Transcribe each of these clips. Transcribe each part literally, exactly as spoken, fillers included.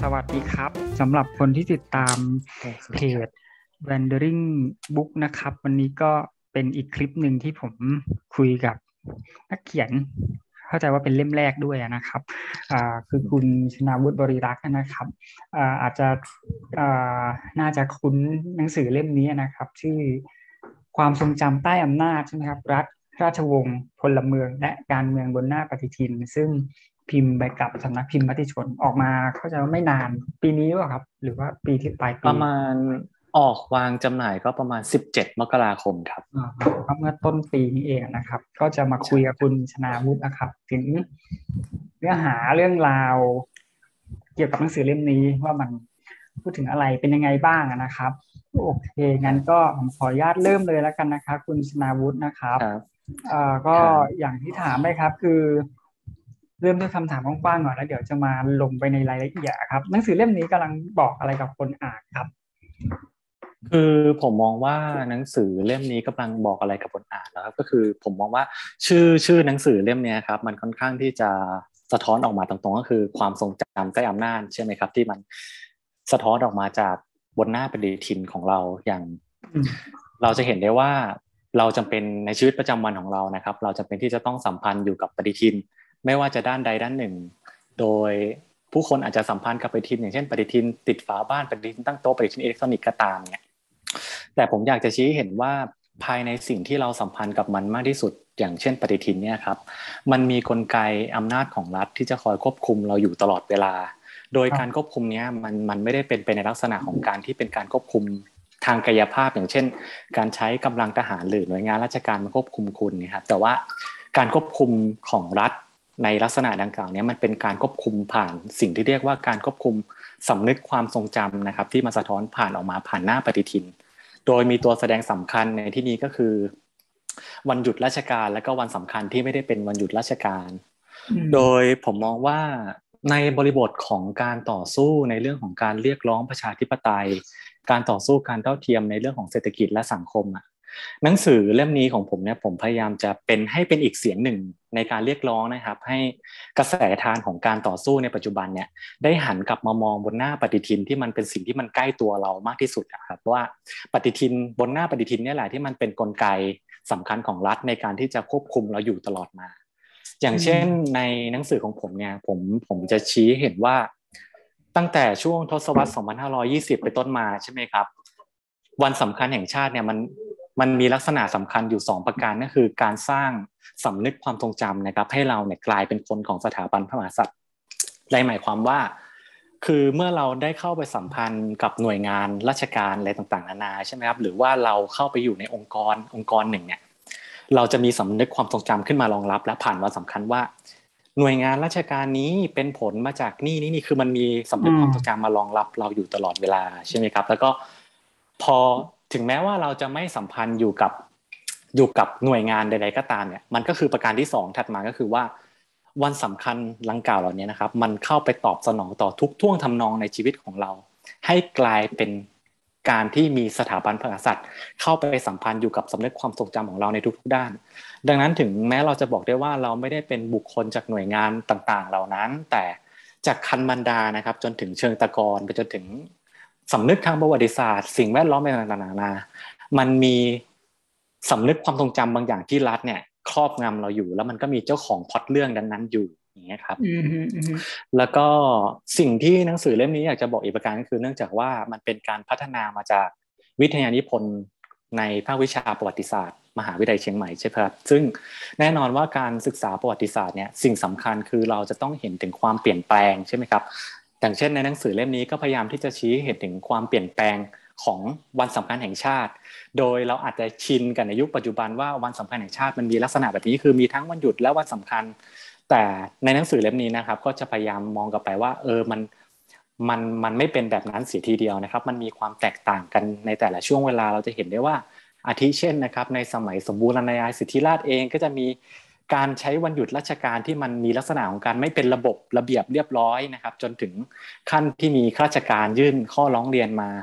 วัสดีครับสำหรับคนที่ติดตามเพจ Wandering Book นะครับวันนี้ก็เป็นอีกคลิปหนึ่งที่ผมคุยกับนักเขียนเข้าใจว่าเป็นเล่มแรกด้วยนะครับอ่าคือคุณชนาวุฒิบริรักษ์นะครับอ่าอาจจะอ่าน่าจะคุ้นหนังสือเล่มนี้นะครับชื่อความทรงจำใต้อำนาจใช่ไหมครับรัฐราชวงศ์พลเมืองและการเมืองบนหน้าปฏิทินซึ่งพิมพ์ไปกับสำนักพิมพ์มติชนออกมาเข้าใจว่าไม่นานปีนี้หรือเปล่าครับหรือว่าปีที่ปลายปปีระมาณออกวางจำหน่ายก็ประมาณสิบเจ็ดมกราคมครับอ่าครับเมื่อต้นปีนี้เองนะครับก็จะมาคุยใช่กับคุณชนาวุฒินะครับถึงเนื้อหาเรื่องราวเกี่ยวกับหนังสือเล่มนี้ว่ามันพูดถึงอะไรเป็นยังไงบ้างนะครับโอเคงั้นก็ผมขออนุญาตเริ่มเลยแล้วกันนะครับคุณชนาวุฒินะครับครับเอ่อก็ครับอย่างที่ถามไปครับคือเริ่มด้วยคำถามกว้างๆก่อนแล้วเดี๋ยวจะมาลงไปในรายละเอียดครับหนังสือเล่มนี้กำลังบอกอะไรกับคนอ่านครับคือผมมองว่าหนังสือเล่มนี้กำลังบอกอะไรกับคนอ่านแล้วครับก็คือผมมองว่าชื่อชื่อหนังสือเล่มนี้ครับมันค่อนข้างที่จะสะท้อนออกมาตรงๆก็คือความทรงจำใต้อำนาจใช่ไหมครับที่มันสะท้อนออกมาจากบนหน้าปฏิทินของเราอย่างเราจะเห็นได้ว่าเราจำเป็นในชีวิตประจำวันของเรานะครับเราจำเป็นที่จะต้องสัมพันธ์อยู่กับปฏิทินไม่ว่าจะด้านใดด้านหนึ่งโดยผู้คนอาจจะสัมพันธ์กับปฏิทินอย่างเช่นปฏิทินติดฝาบ้านปฏิทินตั้งโต๊ะปฏิทินอิเล็กทรอนิกส์ก็ตามเนี่ยแต่ผมอยากจะชี้เห็นว่าภายในสิ่งที่เราสัมพันธ์กับมันมากที่สุดอย่างเช่นปฏิทินเนี่ยครับมันมีกลไกอำนาจของรัฐที่จะคอยควบคุมเราอยู่ตลอดเวลาโดยการควบคุมเนี้ยมันมันไม่ได้เป็นไปในลักษณะของการที่เป็นการควบคุมทางกายภาพอย่างเช่นการใช้กำลังทหารหรือหน่วยงานราชการมาควบคุมคุณเนี่ยครับแต่ว่าการควบคุมของรัฐในลักษณะดังกล่าวนี้มันเป็นการควบคุมผ่านสิ่งที่เรียกว่าการควบคุมสำนึกความทรงจำนะครับที่มาสะท้อนผ่านออกมาผ่านหน้าปฏิทินโดยมีตัวแสดงสำคัญในที่นี้ก็คือวันหยุดราชการและก็วันสำคัญที่ไม่ได้เป็นวันหยุดราชการโดยผมมองว่าในบริบทของการต่อสู้ในเรื่องของการเรียกร้องประชาธิปไตยการต่อสู้การเท่าเทียมในเรื่องของเศรษฐกิจและสังคมอ่ะหนังสือเล่มนี้ของผมเนี่ยผมพยายามจะเป็นให้เป็นอีกเสียงหนึ่งในการเรียกร้องนะครับให้กระแสทานของการต่อสู้ในปัจจุบันเนี่ยได้หันกลับมามองบนหน้าปฏิทินที่มันเป็นสิ่งที่มันใกล้ตัวเรามากที่สุดนะครับว่าปฏิทินบนหน้าปฏิทินเนี่ยแหละที่มันเป็นกลไกสำคัญของรัฐในการที่จะควบคุมเราอยู่ตลอดมาอย่างเช่นในหนังสือของผมเนี่ยผมผมจะชี้เห็นว่าตั้งแต่ช่วงทศวรรษสองพันห้าร้อยยี่สิบไปต้นมาใช่ไหมครับวันสำคัญแห่งชาติเนี่ยมันมันมีลักษณะสำคัญอยู่สองประการก็คือการสร้างสำนึกความทรงจำนะครับให้เราเนี่ยกลายเป็นคนของสถาบันพระมหากษัตริย์ได้หมายความว่าคือเมื่อเราได้เข้าไปสัมพันธ์กับหน่วยงานราชการอะไรต่างๆนานาใช่ไหมครับหรือว่าเราเข้าไปอยู่ในองค์กรองค์กรหนึ่งเนี่ยเราจะมีสำนึกความทรงจำขึ้นมารองรับและผ่านวันสำคัญว่าหน่วยงานราชการนี้เป็นผลมาจากนี่นี่นี่คือมันมีสำนึกความทรงจำมารองรับเราอยู่ตลอดเวลาใช่ไหมครับแล้วก็พอถึงแม้ว่าเราจะไม่สัมพันธ์อยู่กับอยู่กับหน่วยงานใดๆก็ตามเนี่ยมันก็คือประการที่สองถัดมาก็คือว่าวันสำคัญดังกล่าวเหล่านี้นะครับมันเข้าไปตอบสนองต่อทุกท่วงทำนองในชีวิตของเราให้กลายเป็นการที่มีสถาบันพระมหากษัตริย์เข้าไปสัมพันธ์อยู่กับสำนึกความทรงจำของเราในทุกๆด้านดังนั้นถึงแม้เราจะบอกได้ว่าเราไม่ได้เป็นบุคคลจากหน่วยงานต่างๆเหล่านั้นแต่จากคันบรรดานะครับจนถึงเชิงตะกอนไปจนถึงสำนึกทางประวัติศาสตร์สิ่งแวดล้อมต่างๆนานามันมีสำนึกความทรงจำบางอย่างที่รัฐเนี่ยครอบงำเราอยู่แล้วมันก็มีเจ้าของพล็อตเรื่องนั้นๆอยู่อย่างเงี้ยครับแล้วก็สิ่งที่หนังสือเล่มนี้อยากจะบอกอีกประการก็คือเนื่องจากว่ามันเป็นการพัฒนามาจากวิทยานิพนธ์ในภาควิชาประวัติศาสตร์มหาวิทยาลัยเชียงใหม่ใช่ไหมครับซึ่งแน่นอนว่าการศึกษาประวัติศาสตร์เนี่ยสิ่งสำคัญคือเราจะต้องเห็นถึงความเปลี่ยนแปลงใช่ไหมครับอย่างเช่นในหนังสือเล่มนี้ก็พยายามที่จะชี้เห็นถึงความเปลี่ยนแปลงของวันสำคัญแห่งชาติโดยเราอาจจะชินกันในยุคปัจจุบันว่าวันสำคัญแห่งชาติมันมีลักษณะแบบนี้คือมีทั้งวันหยุดและวันสำคัญแต่ในหนังสือเล่มนี้นะครับก็จะพยายามมองกลับไปว่าเออมันมันมันไม่เป็นแบบนั้นเสียทีเดียวนะครับมันมีความแตกต่างกันในแต่ละช่วงเวลาเราจะเห็นได้ว่าอาทิเช่นนะครับในสมัยสมบูรณาญาสิทธิราชย์เองก็จะมีการใช้วันหยุดราชการที่มันมีลักษณะของการไม่เป็นระบบระเบียบเรียบร้อยนะครับจนถึงขั้นที่มีข้าราชการยื่นข้อร้องเรียนมา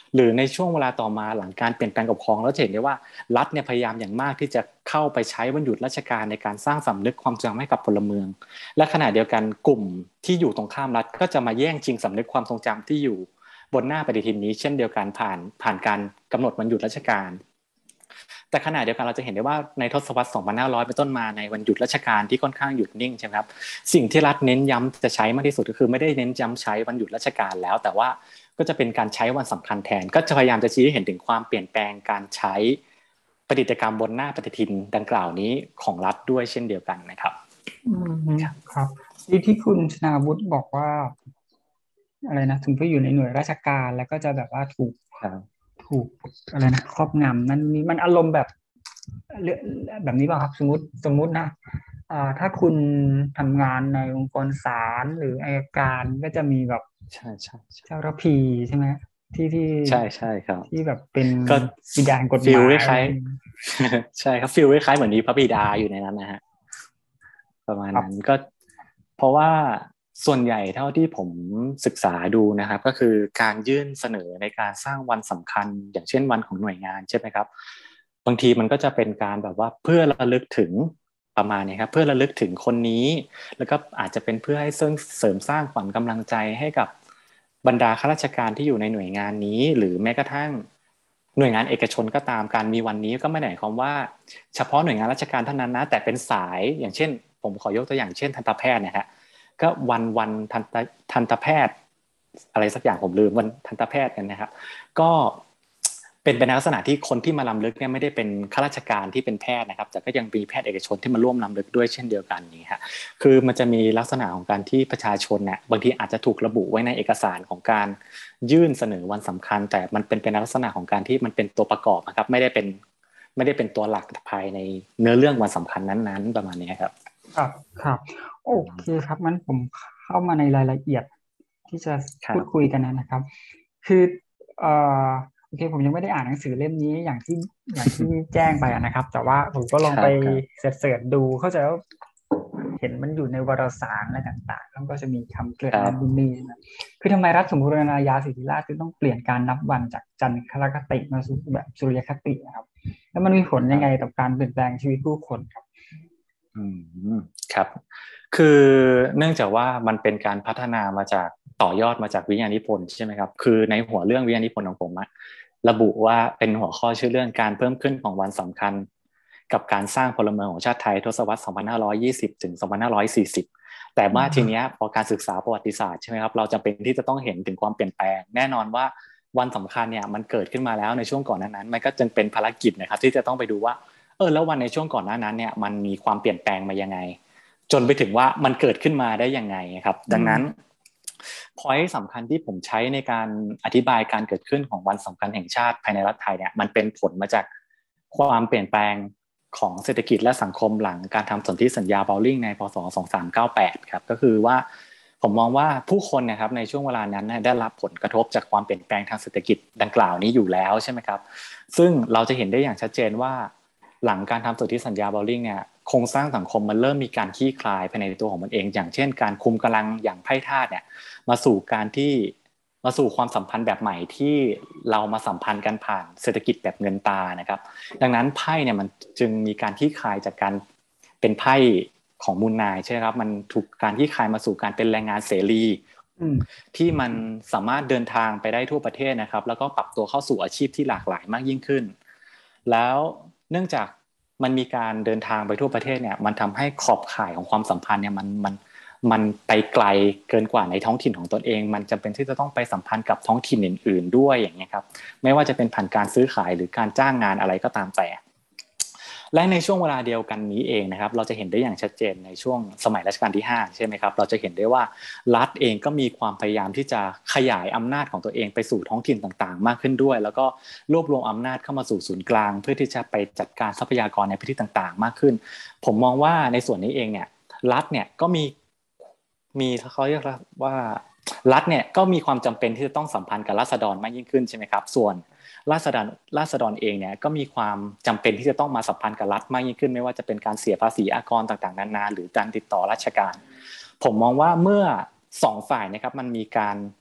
หรือในช่วงเวลาต่อมาหลังการเปลี่ยนแปลงปกครองแล้วจะเห็นได้ว่ารัฐเนี่ยพยายามอย่างมากที่จะเข้าไปใช้วันหยุดราชการในการสร้างสำนึกความจำให้กับพลเมืองและขณะเดียวกันกลุ่มที่อยู่ตรงข้ามรัฐก็จะมาแย่งชิงสำนึกความทรงจำที่อยู่บนหน้าปฏิทินนี้เช่นเดียวกันผ่านผ่านการกำหนดวันหยุดราชการแต่ขณะเดียวกันเราจะเห็นได้ว่าในทศวรรษ สองพันห้าร้อย เป็นต้นมาในวันหยุดราชการที่ค่อนข้างหยุดนิ่งใช่ไหมครับสิ่งที่รัฐเน้นย้ำจะใช้มากที่สุดก็คือไม่ได้เน้นย้ำใช้วันหยุดราชการแล้วแต่ว่าก็จะเป็นการใช้วันสำคัญแทนก็จะพยายามจะชี้ให้เห็นถึงความเปลี่ยนแปลงการใช้ปฏิกรรมบนหน้าปฏิทินดังกล่าวนี้ของรัฐด้วยเช่นเดียวกันนะครับอืมครับที่ที่คุณชนาวุฒิบอกว่าอะไรนะถึงไปอยู่ในหน่วยราชการแล้วก็จะแบบว่าถูกถูกอะไรนะครอบงำนั่นนี่มันอารมณ์แบบแบบนี้ป่ะครับสมมติสมมตินะอ่าถ้าคุณทำงานในองค์กรศาลหรืออัยการก็จะมีแบบใช่ใช่เจ้าระพีใช่ไหมที่ที่ใช่ใช่ครับที่แบบเป็นก็บิดากฎหฟิลมายคล้ายใช่ครับฟิลคล้ายเหมือนมีพระบิดาอยู่ในนั้นนะฮะประมาณนั้นก็เพราะว่าส่วนใหญ่เท่าที่ผมศึกษาดูนะครับก็คือการยื่นเสนอในการสร้างวันสำคัญอย่างเช่นวันของหน่วยงานใช่ไหมครับบางทีมันก็จะเป็นการแบบว่าเพื่อระลึกถึงประมาณนี้ครับเพื่อระลึกถึงคนนี้แล้วก็อาจจะเป็นเพื่อให้เสริมสร้างขวัญกำลังใจให้กับบรรดาข้าราชการที่อยู่ในหน่วยงานนี้หรือแม้กระทั่งหน่วยงานเอกชนก็ตามการมีวันนี้ก็ไม่ได้หมายความว่าเฉพาะหน่วยงานราชการเท่านั้นนะแต่เป็นสายอย่างเช่นผมขอยกตัวอย่างเช่นทันตแพทย์เนี่ยฮะก็วันวันทันตทันตแพทย์อะไรสักอย่างผมลืมวันทันตแพทย์กันนะครับก็เป็นเป็นลักษณะที่คนที่มาล้ำลึกเนี่ยไม่ได้เป็นข้าราชการที่เป็นแพทย์นะครับแต่ก็ยังมีแพทย์เอกชนที่มาร่วมล้ำลึกด้วยเช่นเดียวกันนี่ฮะคือมันจะมีลักษณะของการที่ประชาชนเนี่ยบางทีอาจจะถูกระบุไว้ในเอกสารของการยื่นเสนอวันสำคัญแต่มันเป็นเป็นลักษณะของการที่มันเป็นตัวประกอบนะครับไม่ได้เป็นไม่ได้เป็นตัวหลักภายในเนื้อเรื่องวันสำคัญนั้นๆประมาณนี้ครับครับครับโอเคครับงั้นผมเข้ามาในรายละเอียดที่จะพูดคุยกันนะครับคือเอ่อโอเคผมยังไม่ได้อ่านหนังสือเล่มนี้อย่างที่อย่างที่แจ้งไปนะครับแต่ว่าผมก็ลองไปเสิร์ชดูเข้าใจว่าเห็นมันอยู่ในวารสารอะไรต่างๆแล้วก็จะมีคำเกริ่นนั่นนี่นะคือทำไมรัฐสมบูรณาญาสิทธิราชย์จึงต้องเปลี่ยนการนับวันจากจันทรคติมาสู่แบบสุริยคตินะครับแล้วมันมีผลยังไงต่อการเปลี่ยนแปลงชีวิตผู้คนครับอืมครับคือเนื่องจากว่ามันเป็นการพัฒนามาจากต่อยอดมาจากวิทยานิพนธ์ใช่ไหมครับคือในหัวเรื่องวิทยานิพนธ์ของผมอะระบุว่าเป็นหัวข้อชื่อเรื่องการเพิ่มขึ้นของวันสำคัญกับการสร้างพลเมืองของชาติไทยทศวรรษ สองพันห้าร้อยยี่สิบ ถึง สองพันห้าร้อยสี่สิบ แต่ว่าทีเนี้ยพอการศึกษาประวัติศาสตร์ใช่ไหมครับเราจำเป็นที่จะต้องเห็นถึงความเปลี่ยนแปลงแน่นอนว่าวันสำคัญเนี่ยมันเกิดขึ้นมาแล้วในช่วงก่อนนั้นมันก็จึงเป็นภารกิจนะครับที่จะต้องไปดูว่าเออแล้ววันในช่วงก่อนหน้านั้นเนี่ยมันมีความเปลี่ยนแปลงมายังไงจนไปถึงว่ามันเกิดขึ้นมาได้ยังไงครับดังนั้นพอยต์สำคัญที่ผมใช้ในการอธิบายการเกิดขึ้นของวันสำคัญแห่งชาติภายในรัฐไทยเนี่ยมันเป็นผลมาจากความเปลี่ยนแปลงของเศรษฐกิจและสังคมหลังการทำสนธิสัญญาเบลลิงในพ.ศ. สองพันสามร้อยเก้าสิบแปดครับก็คือว่าผมมองว่าผู้คนนะครับในช่วงเวลานั้นได้รับผลกระทบจากความเปลี่ยนแปลงทางเศรษฐกิจดังกล่าวนี้อยู่แล้วใช่ไหมครับซึ่งเราจะเห็นได้อย่างชัดเจนว่าหลังการทำสนธิสัญญาเบลลิงเนี่ยโครงสร้างสังคมมันเริ่มมีการคลี่คลายภายในตัวของมันเองอย่างเช่นการคุมกำลังอย่างไพ่ทาสเนี่ยมาสู่การที่มาสู่ความสัมพันธ์แบบใหม่ที่เรามาสัมพันธ์กันผ่านเศรษฐกิจแบบเงินตานะครับดังนั้นไพ่เนี่ยมันจึงมีการคลี่คลายจากการเป็นไพ่ของมูลนายใช่ไหมครับมันถูกการคลี่คลายมาสู่การเป็นแรงงานเสรีที่มันสามารถเดินทางไปได้ทั่วประเทศนะครับแล้วก็ปรับตัวเข้าสู่อาชีพที่หลากหลายมากยิ่งขึ้นแล้วเนื่องจากมันมีการเดินทางไปทั่วประเทศเนี่ยมันทำให้ขอบข่ายของความสัมพันธ์เนี่ยมันมันมันไปไกลเกินกว่าในท้องถิ่นของตนเองมันจำเป็นที่จะต้องไปสัมพันธ์กับท้องถิ่นอื่นๆด้วยอย่างเงี้ยครับไม่ว่าจะเป็นผ่านการซื้อขายหรือการจ้างงานอะไรก็ตามแต่และในช่วงเวลาเดียวกันนี้เองนะครับเราจะเห็นได้อย่างชัดเจนในช่วงสมัยรัชกาลที่ห้าใช่ไหมครับเราจะเห็นได้ว่ารัฐเองก็มีความพยายามที่จะขยายอำนาจของตัวเองไปสู่ท้องถิ่นต่างๆมากขึ้นด้วยแล้วก็รวบรวมอำนาจเข้ามาสู่ศูนย์กลางเพื่อที่จะไปจัดการทรัพยากรในพื้นที่ต่างๆมากขึ้นผมมองว่าในส่วนนี้เองเนี่ยรัฐเนี่ยก็มีมีเขาเรียกว่ารัฐเนี่ยก็มีความจำเป็นที่จะต้องสัมพันธ์กับราษฎรมากยิ่งขึ้นใช่ไหมครับส่วนราษฎรราษฎรเองเนี่ยก็มีความจำเป็นที่จะต้องมาสัมพันธ์กับรัฐมากยิ่งขึ้นไม่ว่าจะเป็นการเสียภาษีอากรต่างๆนานาหรือการติดต่อราชการผมมองว่าเมื่อสองฝ่ายนะครับมันมีการ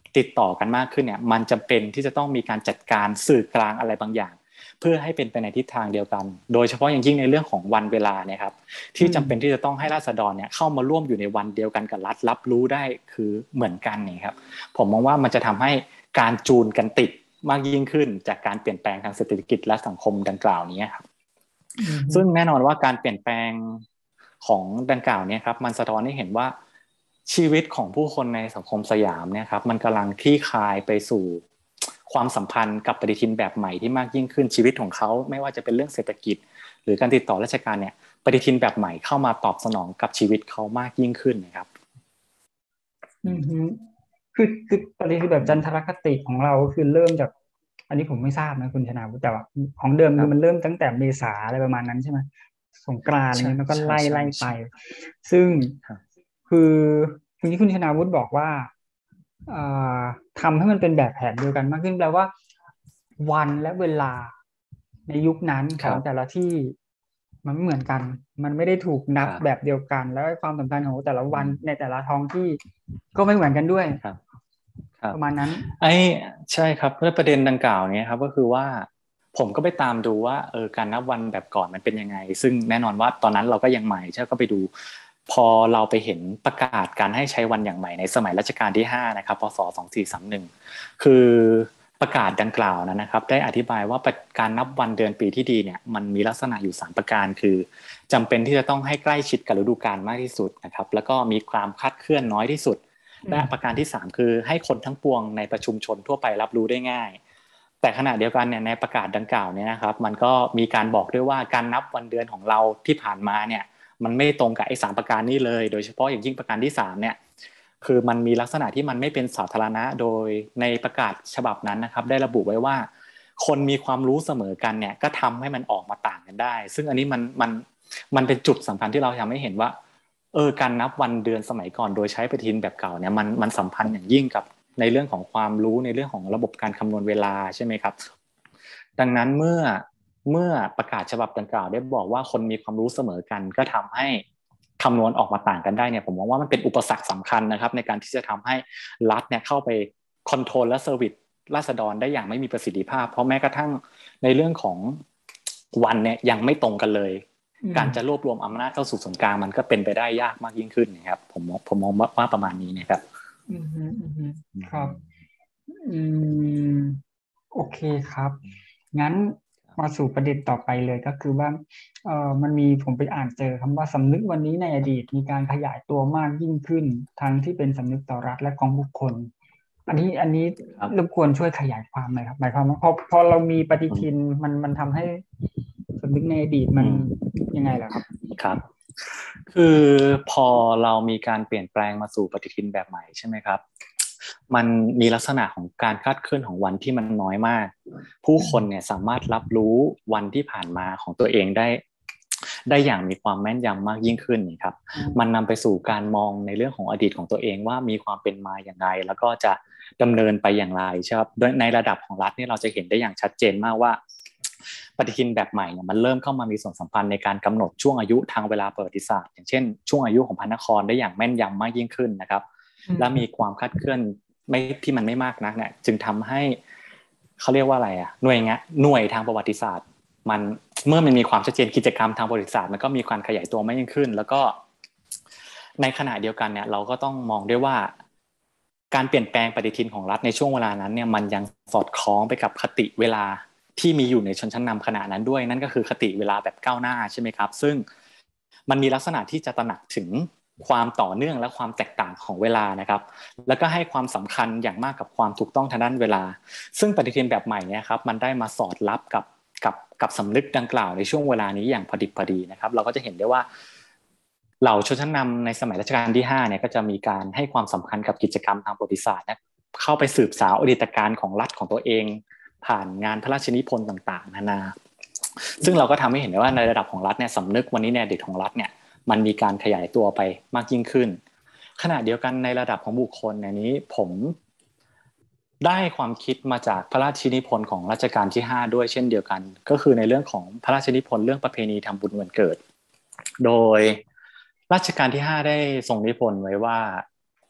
ติดต่อกันมากขึ้นเนี่ยมันจำเป็นที่จะต้องมีการจัดการสื่อกลางอะไรบางอย่างเพื่อให้เป็นไปในทิศทางเดียวกันโดยเฉพาะอย่างยิ่งในเรื่องของวันเวลาเนี่ยครับที่จำเป็นที่จะต้องให้ราษฎรเนี่ยเข้ามาร่วมอยู่ในวันเดียวกันกับรัฐรับรู้ได้คือเหมือนกันนี่ครับผมมองว่ามันจะทำให้การจูนกันติดมากยิ่งขึ้นจากการเปลี่ยนแปลงทางเศรษฐกิจและสังคมดังกล่าวนี้ครับซึ่งแน่นอนว่าการเปลี่ยนแปลงของดังกล่าวนี้ครับมันสะท้อนให้เห็นว่าชีวิตของผู้คนในสังคมสยามเนี่ยครับมันกำลังคลี่คลายไปสู่ความสัมพันธ์กับปฏิทินแบบใหม่ที่มากยิ่งขึ้นชีวิตของเขาไม่ว่าจะเป็นเรื่องเศรษฐกิจหรือการติดต่อราชการเนี่ยปฏิทินแบบใหม่เข้ามาตอบสนองกับชีวิตเขามากยิ่งขึ้นนะครับอือฮึคือคือปฏิทินแบบจันทรคติของเราก็คือเริ่มจากอันนี้ผมไม่ทราบนะคุณชนาวุฒิแต่ว่าของเดิมคือมันเริ่มตั้งแต่เมษาอะไรประมาณนั้นใช่ไหมสงกรานต์อะไรเงี้ยแล้วก็ไล่ไล่ไปซึ่งคือคุณที่คุณชนาวุฒิบอกว่าทำให้มันเป็นแบบแผนเดียวกันมากขึ้นแปลว่าวันและเวลาในยุคนั้นของแต่ละที่มันไม่เหมือนกันมันไม่ได้ถูกนับแบบเดียวกันแล้วความสำคัญของแต่ละวันในแต่ละท้องที่ก็ไม่เหมือนกันด้วยประมาณนั้นไอ้ใช่ครับเรื่องประเด็นดังกล่าวนี้ครับก็คือว่าผมก็ไปตามดูว่าเออการนับวันแบบก่อนมันเป็นยังไงซึ่งแน่นอนว่าตอนนั้นเราก็ยังใหม่ใช่ก็ไปดูพอเราไปเห็นประกาศการให้ใช้วันอย่างใหม่ในสมัยรัชกาลที่ห้านะครับพศสองสี่สามหนึ่งคือประกาศดังกล่าวนั้นนะครับได้อธิบายว่าการนับวันเดือนปีที่ดีเนี่ยมันมีลักษณะอยู่สามประการคือจำเป็นที่จะต้องให้ใกล้ชิดกับฤดูกาลมากที่สุดนะครับแล้วก็มีความคลาดเคลื่อนน้อยที่สุดและประการที่สามคือให้คนทั้งปวงในประชุมชนทั่วไปรับรู้ได้ง่ายแต่ขณะเดียวกันเนี่ยในประกาศดังกล่าวเนี่ยนะครับมันก็มีการบอกด้วยว่าการนับวันเดือนของเราที่ผ่านมาเนี่ยมันไม่ตรงกับไอ้สามประการนี้เลยโดยเฉพาะอย่างยิ่งประการที่สามเนี่ยคือมันมีลักษณะที่มันไม่เป็นสาธารณะโดยในประกาศฉบับนั้นนะครับได้ระบุไว้ว่าคนมีความรู้เสมอกันเนี่ยก็ทำให้มันออกมาต่างกันได้ซึ่งอันนี้มันมันมันเป็นจุดสำคัญที่เราทำให้เห็นว่าเออการนับวันเดือนสมัยก่อนโดยใช้ปฏิทินแบบเก่าเนี่ยมันมันสัมพันธ์อย่างยิ่งกับในเรื่องของความรู้ในเรื่องของระบบการคำนวณเวลาใช่ไหมครับดังนั้นเมื่อเมื่อประกาศฉบับดังกล่าวได้บอกว่าคนมีความรู้เสมอกันก็ทำให้คำนวณออกมาต่างกันได้เนี่ยผมมองว่ามันเป็นอุปสรรคสำคัญนะครับในการที่จะทำให้รัฐเนี่ยเข้าไปคอนโทรลและเซอร์วิสราษฎรได้อย่างไม่มีประสิทธิภาพเพราะแม้กระทั่งในเรื่องของวันเนี่ยยังไม่ตรงกันเลยการจะรวบรวมอำนาจเข้าสู่ส่วนกลางมันก็เป็นไปได้ยากมากยิ่งขึ้นนะครับผมผมมองว่าประมาณนี้นะครับอืมอืมครับอืมโอเคครับงั้นมาสู่ประเด็นต่อไปเลยก็คือว่าเอ่อมันมีผมไปอ่านเจอคำว่าสำนึกวันนี้ในอดีตมีการขยายตัวมากยิ่งขึ้นทั้งที่เป็นสำนึกต่อรัฐและของบุคคลอันนี้อันนี้รบกวนช่วยขยายความหน่อยครับหมายความว่าพอพอเรามีปฏิทินมันมันทำให้สำนึกในอดีตมันยังไงล่ะครับครับคือพอเรามีการเปลี่ยนแปลงมาสู่ปฏิทินแบบใหม่ใช่ไหมครับมันมีลักษณะของการคลาดเคลื่อนของวันที่มันน้อยมากผู้คนเนี่ยสามารถรับรู้วันที่ผ่านมาของตัวเองได้ได้อย่างมีความแม่นยำมากยิ่งขึ้นนะครับมันนำไปสู่การมองในเรื่องของอดีตของตัวเองว่ามีความเป็นมาอย่างไรแล้วก็จะดำเนินไปอย่างไรใช่ครับโดยในระดับของรัฐนี่เราจะเห็นได้อย่างชัดเจนมากว่าปฏิทินแบบใหม่เนี่ยมันเริ่มเข้ามามีส่วนสัมพันธ์ในการกำหนดช่วงอายุทางเวลาประวัติศาสตร์อย่างเช่นช่วงอายุของพระนครได้อย่างแม่นยำมากยิ่งขึ้นนะครับและมีความคลาดเคลื่อนไม่ที่มันไม่มากนักเนี่ยจึงทำให้เขาเรียกว่าอะไรอ่ะหน่วยงานหน่วยทางประวัติศาสตร์มันเมื่อมันมีความชัดเจนกิจกรรมทางประวัติศาสตร์มันก็มีการขยายตัวมากยิ่งขึ้นแล้วก็ในขณะเดียวกันเนี่ยเราก็ต้องมองด้วยว่าการเปลี่ยนแปลงปฏิทินของรัฐในช่วงเวลานั้นเนี่ยมันยังสอดคล้องไปกับคติเวลาที่มีอยู่ในชนชั้นนำขณะนั้นด้วยนั่นก็คือคติเวลาแบบก้าวหน้าใช่ไหมครับซึ่งมันมีลักษณะที่จะตระหนักถึงความต่อเนื่องและความแตกต่างของเวลานะครับแล้วก็ให้ความสำคัญอย่างมากกับความถูกต้องทางด้านเวลาซึ่งปฏิทินแบบใหม่เนี่ยครับมันได้มาสอดรับกับกับกับสำนึกดังกล่าวในช่วงเวลานี้อย่างพอดิบพอดีนะครับเราก็จะเห็นได้ว่าเหล่าชนชั้นนำในสมัยรัชกาลที่ห้าเนี่ยก็จะมีการให้ความสำคัญกับกิจกรรมทางประวัติศาสตร์นะเข้าไปสืบสาวอดีตการของรัฐของตัวเองผ่านงานพระราชนิพนธ์ต่างๆนานาซึ่งเราก็ทำให้เห็นได้ว่าในระดับของรัฐเนี่ยสำนึกวันนี้ในอดีตของรัฐเนี่ยมันมีการขยายตัวไปมากยิ่งขึ้นขณะเดียวกันในระดับของบุคคลในนี้ผมได้ความคิดมาจากพระราชนิพนธ์ของรัชกาลที่ห้าด้วยเช่นเดียวกันก็คือในเรื่องของพระราชนิพนธ์เรื่องประเพณีทำบุญวันเกิดโดยรัชกาลที่ห้าได้ทรงนิพนธ์ไว้ว่า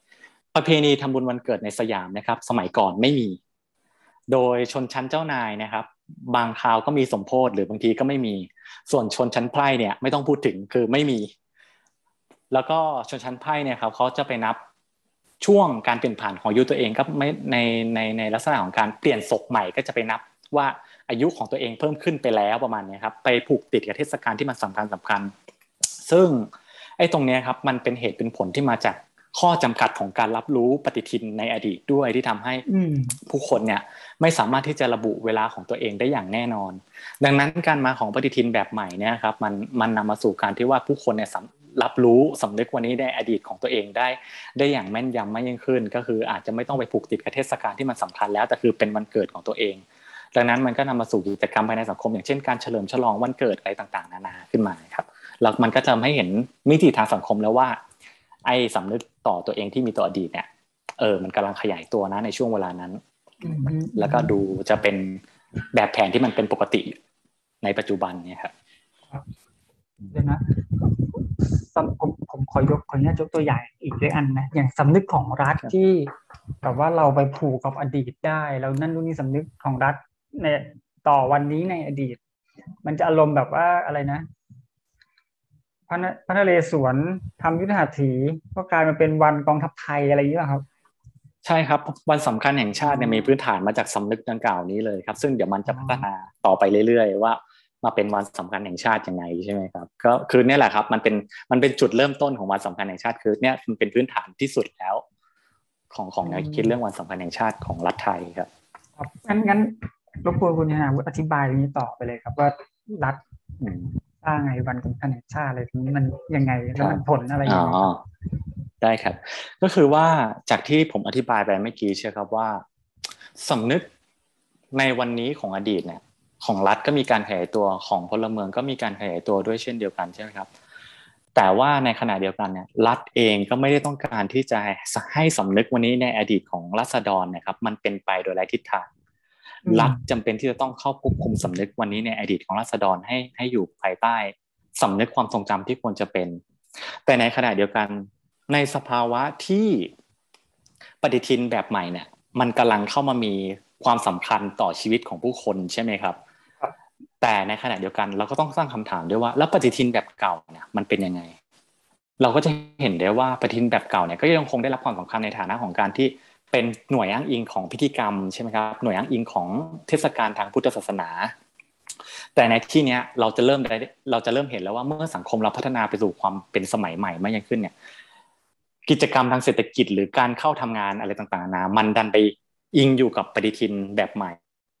ประเพณีทำบุญวันเกิดในสยามนะครับสมัยก่อนไม่มีโดยชนชั้นเจ้านายนะครับบางคราวก็มีสมโภชหรือบางทีก็ไม่มีส่วนชนชั้นไพร่เนี่ยไม่ต้องพูดถึงคือไม่มีแล้วก็ชนชั้นไพร่เนี่ยครับเขาจะไปนับช่วงการเปลี่ยนผ่านของอายุตัวเองก็ไม่ในในในลักษณะของการเปลี่ยนศกใหม่ก็จะไปนับว่าอายุของตัวเองเพิ่มขึ้นไปแล้วประมาณนี้ครับไปผูกติดกับเทศกาลที่มันสำคัญสำคัญซึ่งไอ้ตรงนี้ครับมันเป็นเหตุเป็นผลที่มาจากข้อจำกัดของการรับรู้ปฏิทินในอดีตด้วยที่ทำให้ผู้คนเนี่ยไม่สามารถที่จะระบุเวลาของตัวเองได้อย่างแน่นอนดังนั้นการมาของปฏิทินแบบใหม่เนี่ยครับมันมันนำมาสู่การที่ว่าผู้คนเนี่ยรับรู้สำนึกวันนี้ในอดีตของตัวเองได้ได้อย่างแม่นยำมากยิ่งขึ้นก็คืออาจจะไม่ต้องไปผูกติดกับเทศกาลที่มันสำคัญแล้วแต่คือเป็นวันเกิดของตัวเองดังนั้นมันก็นำมาสู่กิจกรรมภายในสังคมอย่างเช่นการเฉลิมฉลองวันเกิดอะไรต่างๆนานาขึ้นมาครับแล้วมันก็จะทำให้เห็นมิติทางสังคมแล้วว่าไอ้สำนึกต่อตัวเองที่มีต่ออดีตเนี่ยเออมันกำลังขยายตัวนะในช่วงเวลานั้นแล้วก็ดูจะเป็นแบบแผนที่มันเป็นปกติในปัจจุบันเนี่ยครับเดี๋ยวนะผมผมขอยกขออนุญาตยกตัวอย่างอีกด้วยอันนะอย่างสำนึกของรัฐที่แบบว่าเราไปผูกกับอดีตได้แล้วนั่นนู่นนี่สำนึกของรัฐในต่อวันนี้ในอดีตมันจะอารมณ์แบบว่าอะไรนะพระพระนเรศวรทำยุทธหัตถีก็กลายมาเป็นวันกองทัพไทยอะไรอย่างเงี้ยครับใช่ครับวันสำคัญแห่งชาติเนี่ยมีพื้นฐานมาจากสำนึกดังกล่าวนี้เลยครับซึ่งเดี๋ยวมันจะพัฒนาต่อไปเรื่อยๆว่ามาเป็นวันสำคัญแห่งชาติยังไงใช่ไหมครับก็คือเนี่ยแหละครับมันเป็นมันเป็นจุดเริ่มต้นของวันสำคัญแห่งชาติคือเนี่ยมันเป็นพื้นฐานที่สุดแล้วของของแนวคิดเรื่องวันสำคัญแห่งชาติของรัฐไทยครับครับงั้นงั้นรบกวนคุณธนาวุฒิอธิบายตรงนี้ต่อไปเลยครับว่ารัฐสร้างไงวันสำคัญแห่งชาติอะไรตรงนี้มันยังไงแล้วมันผลอะไรยังไงได้ครับก็คือว่าจากที่ผมอธิบายไปเมื่อกี้ใช่ครับว่าสำนึกในวันนี้ของอดีตเนี่ยของรัฐก็มีการขยายตัวของพลเมืองก็มีการขยายตัวด้วยเช่นเดียวกันใช่ไหมครับแต่ว่าในขณะเดียวกันเนี่ยรัฐเองก็ไม่ได้ต้องการที่จะให้สำนึกวันนี้ในอดีตของราษฎรนะครับมันเป็นไปโดยไร้ทิศทางรัฐจำเป็นที่จะต้องเข้าควบคุมสำนึกวันนี้ในอดีตของราษฎรให้ให้อยู่ภายใต้สำนึกความทรงจำที่ควรจะเป็นแต่ในขณะเดียวกันในสภาวะที่ปฏิทินแบบใหม่เนี่ยมันกำลังเข้ามามีความสำคัญต่อชีวิตของผู้คนใช่ไหมครับแต่ในขณะเดียวกันเราก็ต้องตั้งคำถามด้วยว่าแล้วปฏิทินแบบเก่าเนี่ยมันเป็นยังไงเราก็จะเห็นได้ว่าปฏิทินแบบเก่าเนี่ยก็ยังคงได้รับความสำคัญในฐานะของการที่เป็นหน่วยอ้างอิงของพิธีกรรมใช่ไหมครับหน่วยอ้างอิงของเทศกาลทางพุทธศาสนาแต่ในที่นี้เราจะเริ่มได้เราจะเริ่มเห็นแล้วว่าเมื่อสังคมเราพัฒนาไปสู่ความเป็นสมัยใหม่มากยิ่งขึ้นเนี่ยกิจกรรมทางเศรษฐกิจหรือการเข้าทำงานอะไรต่างๆนะมันดันไปอิงอยู่กับปฏิทินแบบใหม่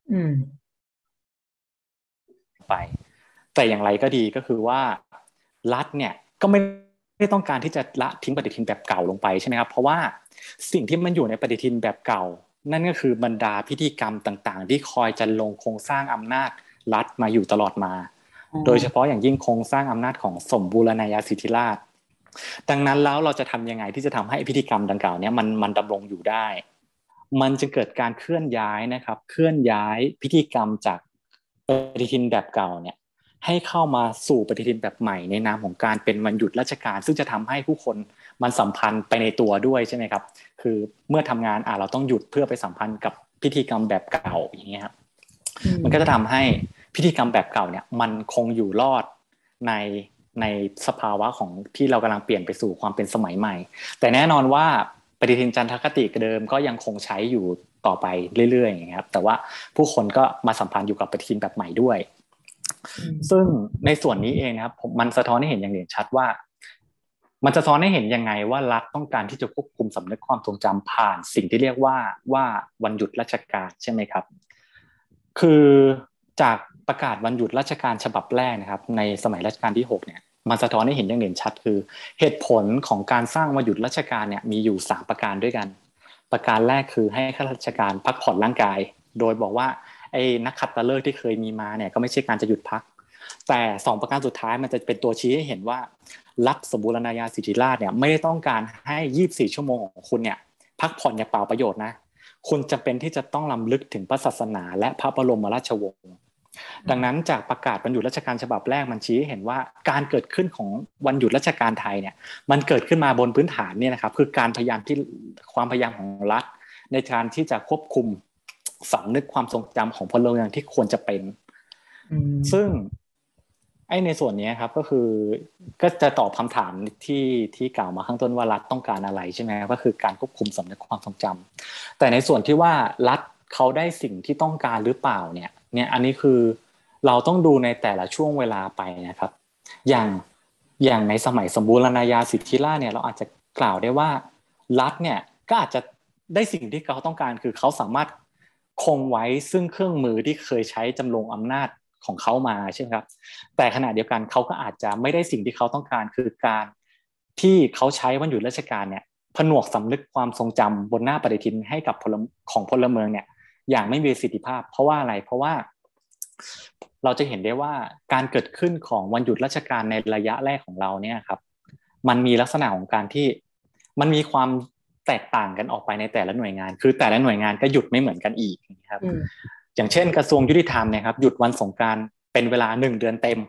ไปแต่อย่างไรก็ดีก็คือว่ารัฐเนี่ยก็ไม่ได้ต้องการที่จะละทิ้งปฏิทินแบบเก่าลงไปใช่ไหมครับเพราะว่าสิ่งที่มันอยู่ในปฏิทินแบบเก่านั่นก็คือบรรดาพิธีกรรมต่างๆที่คอยจะลงโครงสร้างอำนาจรัฐมาอยู่ตลอดมาโดยเฉพาะอย่างยิ่งโครงสร้างอำนาจของสมบูรณาญาสิทธิราชย์ดังนั้นแล้วเราจะทำยังไงที่จะทำให้พิธีกรรมดังกล่าวนี้มันมันดำรงอยู่ได้มันจะเกิดการเคลื่อนย้ายนะครับเคลื่อนย้ายพิธีกรรมจากปฏิทินแบบเก่าเนี่ยให้เข้ามาสู่ปฏิทินแบบใหม่ในนามของการเป็นวันหยุดราชการซึ่งจะทำให้ผู้คนมันสัมพันธ์ไปในตัวด้วยใช่ไหมครับคือเมื่อทำงานอ่ะเราต้องหยุดเพื่อไปสัมพันธ์กับพิธีกรรมแบบเก่าอย่างเงี้ยครับมันก็จะทำให้พิธีกรรมแบบเก่าเนี่ยมันคงอยู่รอดในในสภาวะของที่เรากำลังเปลี่ยนไปสู่ความเป็นสมัยใหม่แต่แน่นอนว่าปฏิทินจันทคติเดิมก็ยังคงใช้อยู่ต่อไปเรื่อยๆอย่างเงี้ยครับแต่ว่าผู้คนก็มาสัมพันธ์อยู่กับปฏิทินแบบใหม่ด้วยซึ่งในส่วนนี้เองนะครับมันสะท้อนให้เห็นอย่างเด่นชัดว่ามันจะสะท้อนให้เห็นยังไงว่ารัฐต้องการที่จะควบคุมสำนึกความทรงจำผ่านสิ่งที่เรียกว่าว่าวันหยุดราชการใช่ไหมครับคือจากประกาศวันหยุดราชการฉบับแรกนะครับในสมัยรัชกาลที่หกเนี่ยมันสะท้อนให้เห็นอย่างเด่นชัดคือเหตุผลของการสร้างวันหยุดราชการเนี่ยมีอยู่สามประการด้วยกันประการแรกคือให้ข้าราชการพักผ่อนร่างกายโดยบอกว่าไอ้นักขัตฤกษ์ที่เคยมีมาเนี่ยก็ไม่ใช่การจะหยุดพักแต่สองประการสุดท้ายมันจะเป็นตัวชี้ให้เห็นว่ารัฐสมบูรณาญาสิทธิราชย์เนี่ยไม่ได้ต้องการให้ยี่สิบสี่ชั่วโมงของคุณเนี่ยพักผ่อนอย่างเปล่าประโยชน์นะคุณจำเป็นที่จะต้องรำลึกถึงพระศาสนาและพระบรมราชวงศ์ดังนั้นจากประกาศวันหยุดราชการฉบับแรกมันชี้ให้เห็นว่าการเกิดขึ้นของวันหยุดราชการไทยเนี่ยมันเกิดขึ้นมาบนพื้นฐานเนี่ยนะครับคือการพยายามที่ความพยายามของรัฐในการที่จะควบคุมสำนึกความทรงจำของพลเมืองที่ควรจะเป็นซึ่งไอ้ในส่วนนี้ครับก็คือก็จะตอบคำถามที่ที่กล่าวมาข้างต้นว่ารัฐต้องการอะไรใช่ไหมก็คือการควบคุมสำนึกความทรงจำแต่ในส่วนที่ว่ารัฐเขาได้สิ่งที่ต้องการหรือเปล่าเนี่ยเนี่ยอันนี้คือเราต้องดูในแต่ละช่วงเวลาไปนะครับอย่างอย่างในสมัยสมบูรณาญาสิทธิราชย์เนี่ยเราอาจจะกล่าวได้ว่ารัฐเนี่ยก็อาจจะได้สิ่งที่เขาต้องการคือเขาสามารถคงไว้ซึ่งเครื่องมือที่เคยใช้จำลองอำนาจของเขามาใช่ไหมครับแต่ขณะเดียวกันเขาก็อาจจะไม่ได้สิ่งที่เขาต้องการคือการที่เขาใช้วันหยุดราชการเนี่ยผนวกสำนึกความทรงจำบนหน้าปฏิทินให้กับพลของพลเมืองเนี่ยอย่างไม่มีประสิทธิภาพเพราะว่าอะไรเพราะว่าเราจะเห็นได้ว่าการเกิดขึ้นของวันหยุดราชการในระยะแรกของเราเนี่ยครับมันมีลักษณะของการที่มันมีความแตกต่างกันออกไปในแต่ละหน่วยงานคือแต่ละหน่วยงานก็หยุดไม่เหมือนกันอีกครับอย่างเช่นกระทรวงยุติธรรมเนี่ยครับหยุดวันสงกรานต์เป็นเวลาหนึ่งเดือนเต็ม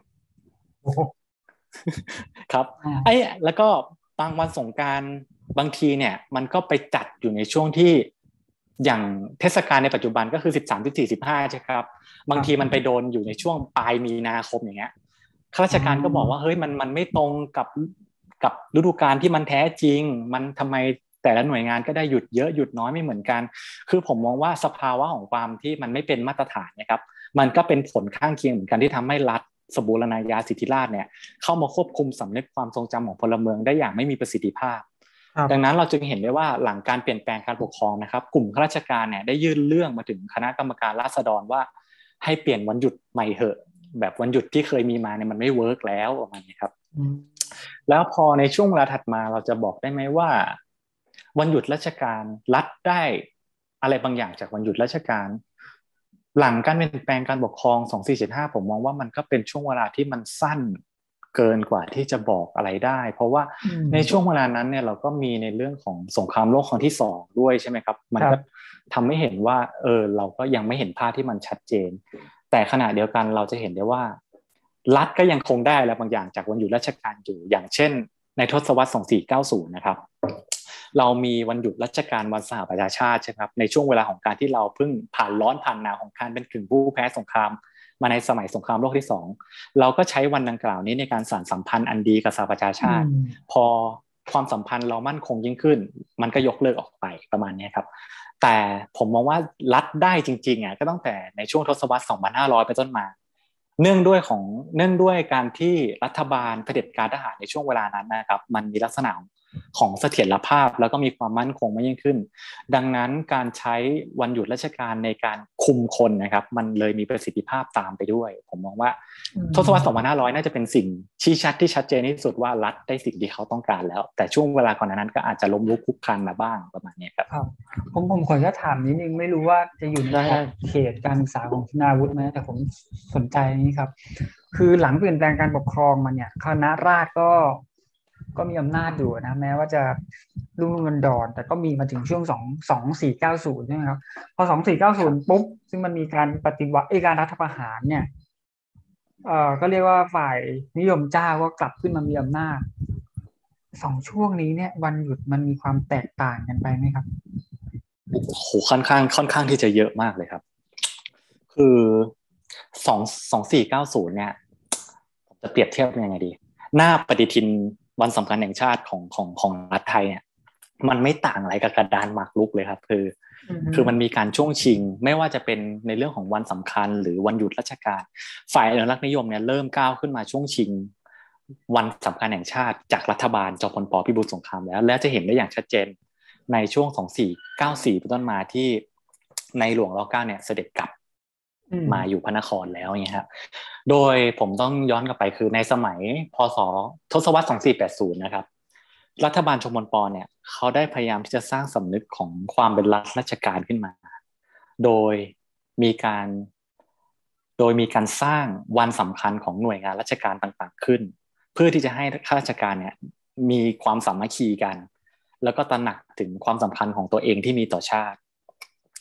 ครับไอ้แล้วก็บางวันสงกรานต์บางทีเนี่ยมันก็ไปจัดอยู่ในช่วงที่อย่างเทศกาลในปัจจุบันก็คือสิบสาม สิบสี่ สิบห้าใช่ครับบางทีมันไปโดนอยู่ในช่วงปลายมีนาคมอย่างเงี้ยข้าราชการก็บอกว่าเฮ้ยมันมันไม่ตรงกับกับฤดูกาลที่มันแท้จริงมันทำไมแต่ละหน่วยงานก็ได้หยุดเยอะหยุดน้อยไม่เหมือนกันคือผมมองว่าสภาวะของความที่มันไม่เป็นมาตรฐานนะครับมันก็เป็นผลข้างเคียงเหมือนกันที่ทำให้รัฐสมบูรณาญาสิทธิราชย์เนี่ยเข้ามาควบคุมสำนึกความทรงจำของพลเมืองได้อย่างไม่มีประสิทธิภาพดังนั้นเราจึงเห็นได้ว่าหลังการเปลี่ยนแปลงการปกครองนะครับกลุ่มข้าราชการเนี่ยได้ยื่นเรื่องมาถึงคณะกรรมการราษฎรว่าให้เปลี่ยนวันหยุดใหม่เถอะแบบวันหยุดที่เคยมีมาเนี่ยมันไม่เวิร์กแล้วประมาณนี้ครับแล้วพอในช่วงเวลาถัดมาเราจะบอกได้ไหมว่าวันหยุดราชการรัฐได้อะไรบางอย่างจากวันหยุดราชการหลังการเปลี่ยนแปลงการปกครองสองพันสี่ร้อยเจ็ดสิบห้าผมมองว่ามันก็เป็นช่วงเวลาที่มันสั้นเกินกว่าที่จะบอกอะไรได้เพราะว่าในช่วงเวลานั้นเนี่ยเราก็มีในเรื่องของสงครามโลกครั้งที่สองด้วยใช่ไหมครับมันก็ทำให้เห็นว่าเออเราก็ยังไม่เห็นภาพที่มันชัดเจนแต่ขณะเดียวกันเราจะเห็นได้ว่ารัฐก็ยังคงได้อะไรบางอย่างจากวันหยุดราชการอยู่อย่างเช่นในทศวรรษสองพันสี่ร้อยเก้าสิบนะครับเรามีวันหยุดราชการวันสหประชาชาติใช่ครับในช่วงเวลาของการที่เราเพิ่งผ่านร้อนผ่านหนาวของการเป็นกึ่งผู้แพ้สงครามมาในสมัยสงครามโลกที่สองเราก็ใช้วันดังกล่าวนี้ในการสานสัมพันธ์อันดีกับสหประชาชาติพอความสัมพันธ์เรามั่นคงยิ่งขึ้นมันก็ยกเลิกออกไปประมาณนี้ครับแต่ผมมองว่ารัฐได้จริงๆอ่ะก็ตั้งแต่ในช่วงทศวรรษสองพันห้าร้อยเป็นต้นมาเนื่องด้วยของเนื่องด้วยการที่รัฐบาลเผด็จการทหารในช่วงเวลานั้นนะครับมันมีลักษณะของเสถียรภาพแล้วก็มีความมั่นคงมากยิ่งขึ้นดังนั้นการใช้วันหยุดราชการในการคุมคนนะครับมันเลยมีประสิทธิภาพตามไปด้วยผมมองว่าทศวรรษสองพันห้าร้อยน่าจะเป็นสิ่งชี้ชัดที่ชัดเจนที่สุดว่ารัฐได้สิ่งที่เขาต้องการแล้วแต่ช่วงเวลาก่อนนั้นก็อาจจะล้มลุกคลุกคลานมาบ้างประมาณนี้ครับผมผมขออนุญาตถามนิดนึงไม่รู้ว่าจะอยู่ในเขตการศึกษาของคณาวุฒิไหมแต่ผมสนใจนี้ครับคือหลังเปลี่ยนแปลงการปกครองมาเนี่ยคณะราษฎรก็ก็มีอำนาจอยู่นะแม้ว่าจะรุ่งรุ่งดอนแต่ก็มีมาถึงช่วงสองสองสี่เก้าศูนย์ใช่ไหมครับพอสองสี่เก้าศูนย์ปุ๊บซึ่งมันมีการปฏิวัติการรัฐประหารเนี่ยเอ่อก็เรียกว่าฝ่ายนิยมเจ้าก็กลับขึ้นมามีอำนาจสองช่วงนี้เนี่ยวันหยุดมันมีความแตกต่างกันไปไหมครับโอ้โหค่อนข้างค่อนข้างที่จะเยอะมากเลยครับคือสองสองสี่เก้าศูนย์เนี่ยผมจะเปรียบเทียบยังไงดีหน้าปฏิทินวันสำคัญแห่งชาติของของของรัฐไทยเนี่ยมันไม่ต่างอะไรกับกระดานหมากรุกเลยครับคือ mm-hmm. คือมันมีการช่วงชิงไม่ว่าจะเป็นในเรื่องของวันสำคัญหรือวันหยุดราชการฝ่ายอนุรักษ์นิยมเนี่ยเริ่มก้าวขึ้นมาช่วงชิงวันสำคัญแห่งชาติจากรัฐบาลจอมพลป.พิบูลสงครามแล้วและจะเห็นได้อย่างชัดเจนในช่วงสองสี่เก้าสี่เป็นต้นมาที่ในหลวงรัชกาลที่เก้าเนี่ยเสด็จกลับมาอยู่พระนครแล้วเนี่ยครับโดยผมต้องย้อนกลับไปคือในสมัยพ.ศ.ทศวรรษสองสี่แปดศูนย์นะครับรัฐบาลจอมพลป.เนี่ยเขาได้พยายามที่จะสร้างสำนึกของความเป็นรัฐราชการขึ้นมาโดยมีการโดยมีการสร้างวันสำคัญของหน่วยงานราชการต่างๆขึ้นเพื่อที่จะให้ข้าราชการเนี่ยมีความสามัคคีกันแล้วก็ตระหนักถึงความสำคัญของตัวเองที่มีต่อชาติ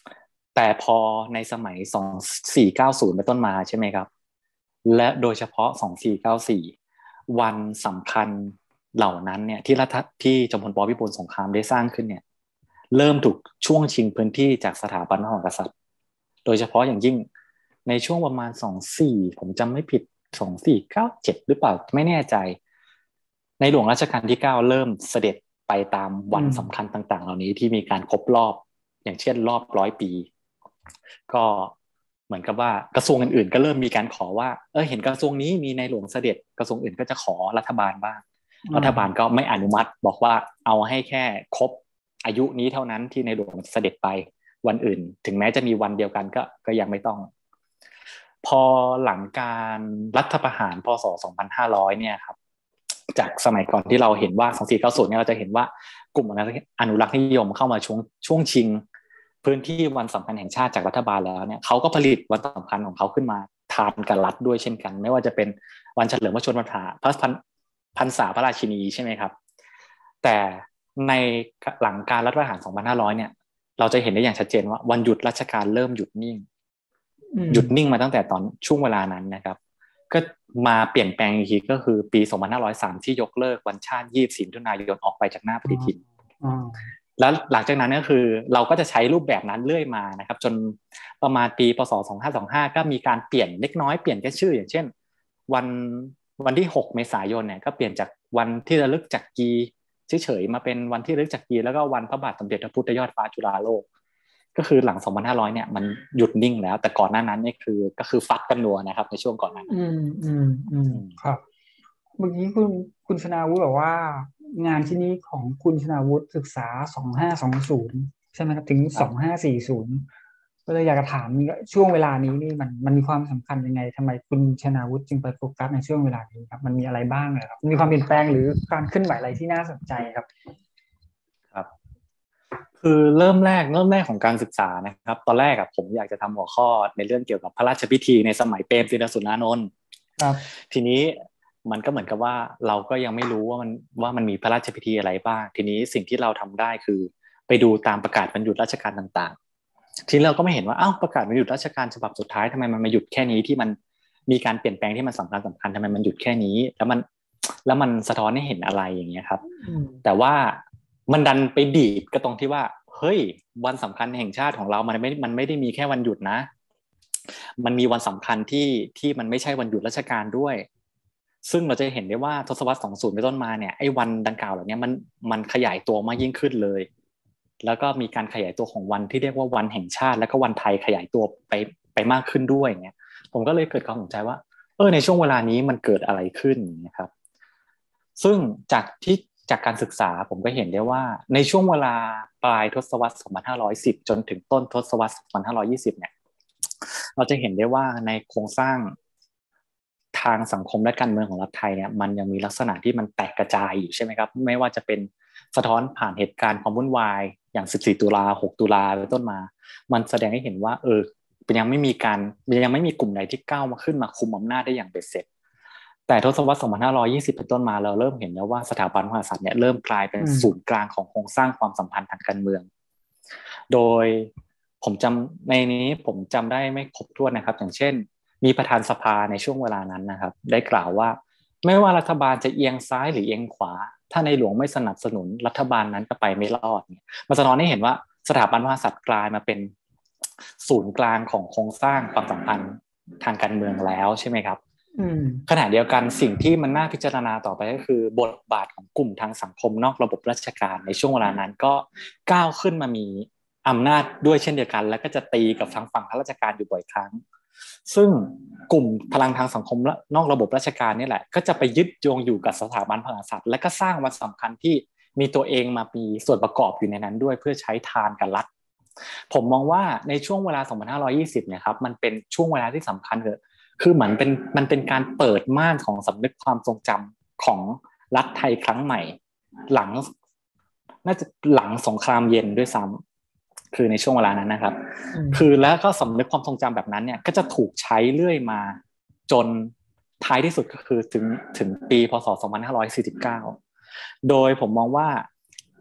แต่พอในสมัยสองสี่เก้าศูนย์เป็นต้นมาใช่ไหมครับและโดยเฉพาะสองสี่เก้าสี่วันสำคัญเหล่านั้นเนี่ยที่รัฐที่จอมพลปพิบูลสงครามได้สร้างขึ้นเนี่ยเริ่มถูกช่วงชิงพื้นที่จากสถาบันพระมหากษัตริย์โดยเฉพาะอย่างยิ่งในช่วงประมาณสองสี่ผมจำไม่ผิดสองสี่เก้าเจ็ดหรือเปล่าไม่แน่ใจในหลวงรัชกาลที่เก้าเริ่มเสด็จไปตามวันสำคัญต่างๆเหล่านี้ที่มีการครบรอบอย่างเช่นรอบร้อยปีก็เหมือนกับว่ากระทรวงอื่นๆก็เริ่มมีการขอว่าเออเห็นกระทรวงนี้มีในหลวงเสด็จกระทรวงอื่นก็จะขอรัฐบาลบ้างรัฐบาลก็ไม่อนุมัติบอกว่าเอาให้แค่ครบอายุนี้เท่านั้นที่ในหลวงเสด็จไปวันอื่นถึงแม้จะมีวันเดียวกันก็ก็ยังไม่ต้องพอหลังการรัฐประหารพ.ศ. สองพันห้าร้อยเนี่ยครับจากสมัยก่อนที่เราเห็นว่าสองสี่เก้าศูนย์เนี่ยเราจะเห็นว่ากลุ่มอนุรักษ์นิยมเข้ามาช่วงช่วงชิงพื้นที่วันสำคัญแห่งชาติจากรัฐบาลแล้วเนี่ยเขาก็ผลิตวันสำคัญของเขาขึ้นมาทานกับรัฐด้วยเช่นกันไม่ว่าจะเป็นวันเฉลิมพระชนมพรรษาพระพรรษาพระราชินีใช่ไหมครับแต่ในหลังการรัฐประหารสองพันห้าร้อยเนี่ยเราจะเห็นได้อย่างชัดเจนว่าวันหยุดราชการเริ่มหยุดนิ่งหยุดนิ่งมาตั้งแต่ตอนช่วงเวลานั้นนะครับก็มาเปลี่ยนแปลงอีกทีก็คือปีสองพันห้าร้อยสามที่ยกเลิกวันชาติยี่สิบสี่มิถุนายนออกไปจากหน้าปฏิทินแล้วหลังจากนั้นก็คือเราก็จะใช้รูปแบบนั้นเรื่อยมานะครับจนประมาณปีพ.ศ. สองพันห้าร้อยยี่สิบห้าก็มีการเปลี่ยนเล็กน้อยเปลี่ยนแค่ชื่ออย่างเช่นวันวันที่หกเมษายนเนี่ยก็เปลี่ยนจากวันที่ระลึกจักรีเฉยๆมาเป็นวันที่ระลึกจักรีแล้วก็วันพระบาทสมเด็จพระพุทธยอดฟ้าจุฬาโลกก็คือหลังสองพันห้าร้อยเนี่ยมันหยุดนิ่งแล้วแต่ก่อนหน้านั้นนี่คือก็คือฟัดกันนัวนะครับในช่วงก่อนนั้นอืมอืมอืมครับเมื่อกี้คุณคุณชนาวุฒิบอกว่างานที่นี้ของคุณชนาวุฒิศึกษาสองห้าสองศูนย์ใช่ไหมครับถึงสองห้าสี่ศูนย์ก็เลยอยากจะถามช่วงเวลานี้นี่มันมันมีความสำคัญยังไงทำไมคุณชนาวุฒิจึงไปโฟกัสในช่วงเวลานี้ครับมันมีอะไรบ้างเลยครับมีความเปลี่ยนแปลงหรือการเคลื่อนไหวอะไรที่น่าสนใจครับครับคือเริ่มแรกเริ่มแรกของการศึกษานะครับตอนแรกอะผมอยากจะทำหัวข้อในเรื่องเกี่ยวกับพระราชพิธีในสมัยเปรมตินสุรานนท์ครับทีนี้มันก็เหมือนกับว่าเราก็ยังไม่รู้ว่ามันว่ามันมีพระราชพิธีอะไรบ้างทีนี้สิ่งที่เราทำได้คือไปดูตามประกาศวันหยุดราชการต่างๆทีนี้เราก็ไม่เห็นว่าอ้าวประกาศวันหยุดราชการฉบับสุดท้ายทำไมมันมาหยุดแค่นี้ที่มันมีการเปลี่ยนแปลงที่มันสำคัญสำคัญทำไมมันหยุดแค่นี้แล้วมันแล้วมันสะท้อนให้เห็นอะไรอย่างเงี้ยครับแต่ว่ามันดันไปดีดก็ตรงที่ว่าเฮ้ยวันสำคัญแห่งชาติของเรามันไม่มันไม่ได้มีแค่วันหยุดนะมันมีวันสำคัญที่ที่มันไม่ใช่วันหยุดราชการด้วยซึ่งเราจะเห็นได้ว่าทศวรรษสองสิบเป็นต้นมาเนี่ยไอ้วันดังกล่าวเหล่านี้มันมันขยายตัวมากยิ่งขึ้นเลยแล้วก็มีการขยายตัวของวันที่เรียกว่าวันแห่งชาติแล้วก็วันไทยขยายตัวไปไปมากขึ้นด้วยเนี่ยผมก็เลยเกิดความสนใจว่าเออในช่วงเวลานี้มันเกิดอะไรขึ้นนะครับซึ่งจากที่จากการศึกษาผมก็เห็นได้ว่าในช่วงเวลาปลายทศวรรษสองพันห้าร้อยสิบจนถึงต้นทศวรรษสองพันห้าร้อยยี่สิบเนี่ยเราจะเห็นได้ว่าในโครงสร้างทางสังคมและการเมืองของรัฐไทยเนี่ยมันยังมีลักษณะที่มันแตกกระจายอยู่ใช่ไหมครับไม่ว่าจะเป็นสะท้อนผ่านเหตุการณ์ความวุ่นวายอย่างสิบสี่ตุลาหกตุลาเป็นต้นมามันแสดงให้เห็นว่าเออยังไม่มีการยังไม่มีกลุ่มใดที่ก้าวมาขึ้นมาคุมอำนาจได้อย่างเบ็ดเสร็จแต่ทศวรรษสองพันห้าร้อยยี่สิบเป็นต้นมาเราเริ่มเห็นแล้วว่าสถาบันพระมหากษัตริย์เนี่ยเริ่มกลายเป็นศูนย์กลางของโครงสร้างความสัมพันธ์ทางการเมืองโดยผมจำในนี้ผมจำได้ไม่ครบถ้วนนะครับอย่างเช่นมีประธานสภาในช่วงเวลานั้นนะครับได้กล่าวว่าไม่ว่ารัฐบาลจะเอียงซ้ายหรือเอียงขวาถ้าในหลวงไม่สนับสนุนรัฐบาลนั้นก็ไปไม่รอดมันสะท้อนให้เห็นว่าสถาบันพระมหากษัตริย์กลายมาเป็นศูนย์กลางของโครงสร้างความสัมพันธ์ทางการเมืองแล้วใช่ไหมครับขณะเดียวกันสิ่งที่มันน่าพิจารณาต่อไปก็คือบทบาทของกลุ่มทางสังคมนอกระบบราชการในช่วงเวลานั้นก็ก้าวขึ้นมามีอำนาจด้วยเช่นเดียวกันแล้วก็จะตีกับทางฝั่งข้าราชการอยู่บ่อยครั้งซึ่งกลุ่มพลังทางสังคมนอกระบบราชการนี่แหละก็จะไปยึดโยงอยู่กับสถาบันพระมหากษัตริย์และก็สร้างวันสำคัญที่มีตัวเองมามีส่วนประกอบอยู่ในนั้นด้วยเพื่อใช้ทานกับรัฐผมมองว่าในช่วงเวลาสองพันห้าร้อยยี่สิบเนี่ยครับมันเป็นช่วงเวลาที่สำคัญเลยคือเหมือนเป็นมันเป็นการเปิดม่านของสำนึกความทรงจำของรัฐไทยครั้งใหม่หลังน่าจะหลังสงครามเย็นด้วยซ้ำคือในช่วงเวลานั้นนะครับคือแล้วก็สำนึกความทรงจำแบบนั้นเนี่ยก็จะถูกใช้เรื่อยมาจนท้ายที่สุดก็คือถึงถึงปีพ.ศ. สองพันห้าร้อยสี่สิบเก้าโดยผมมองว่า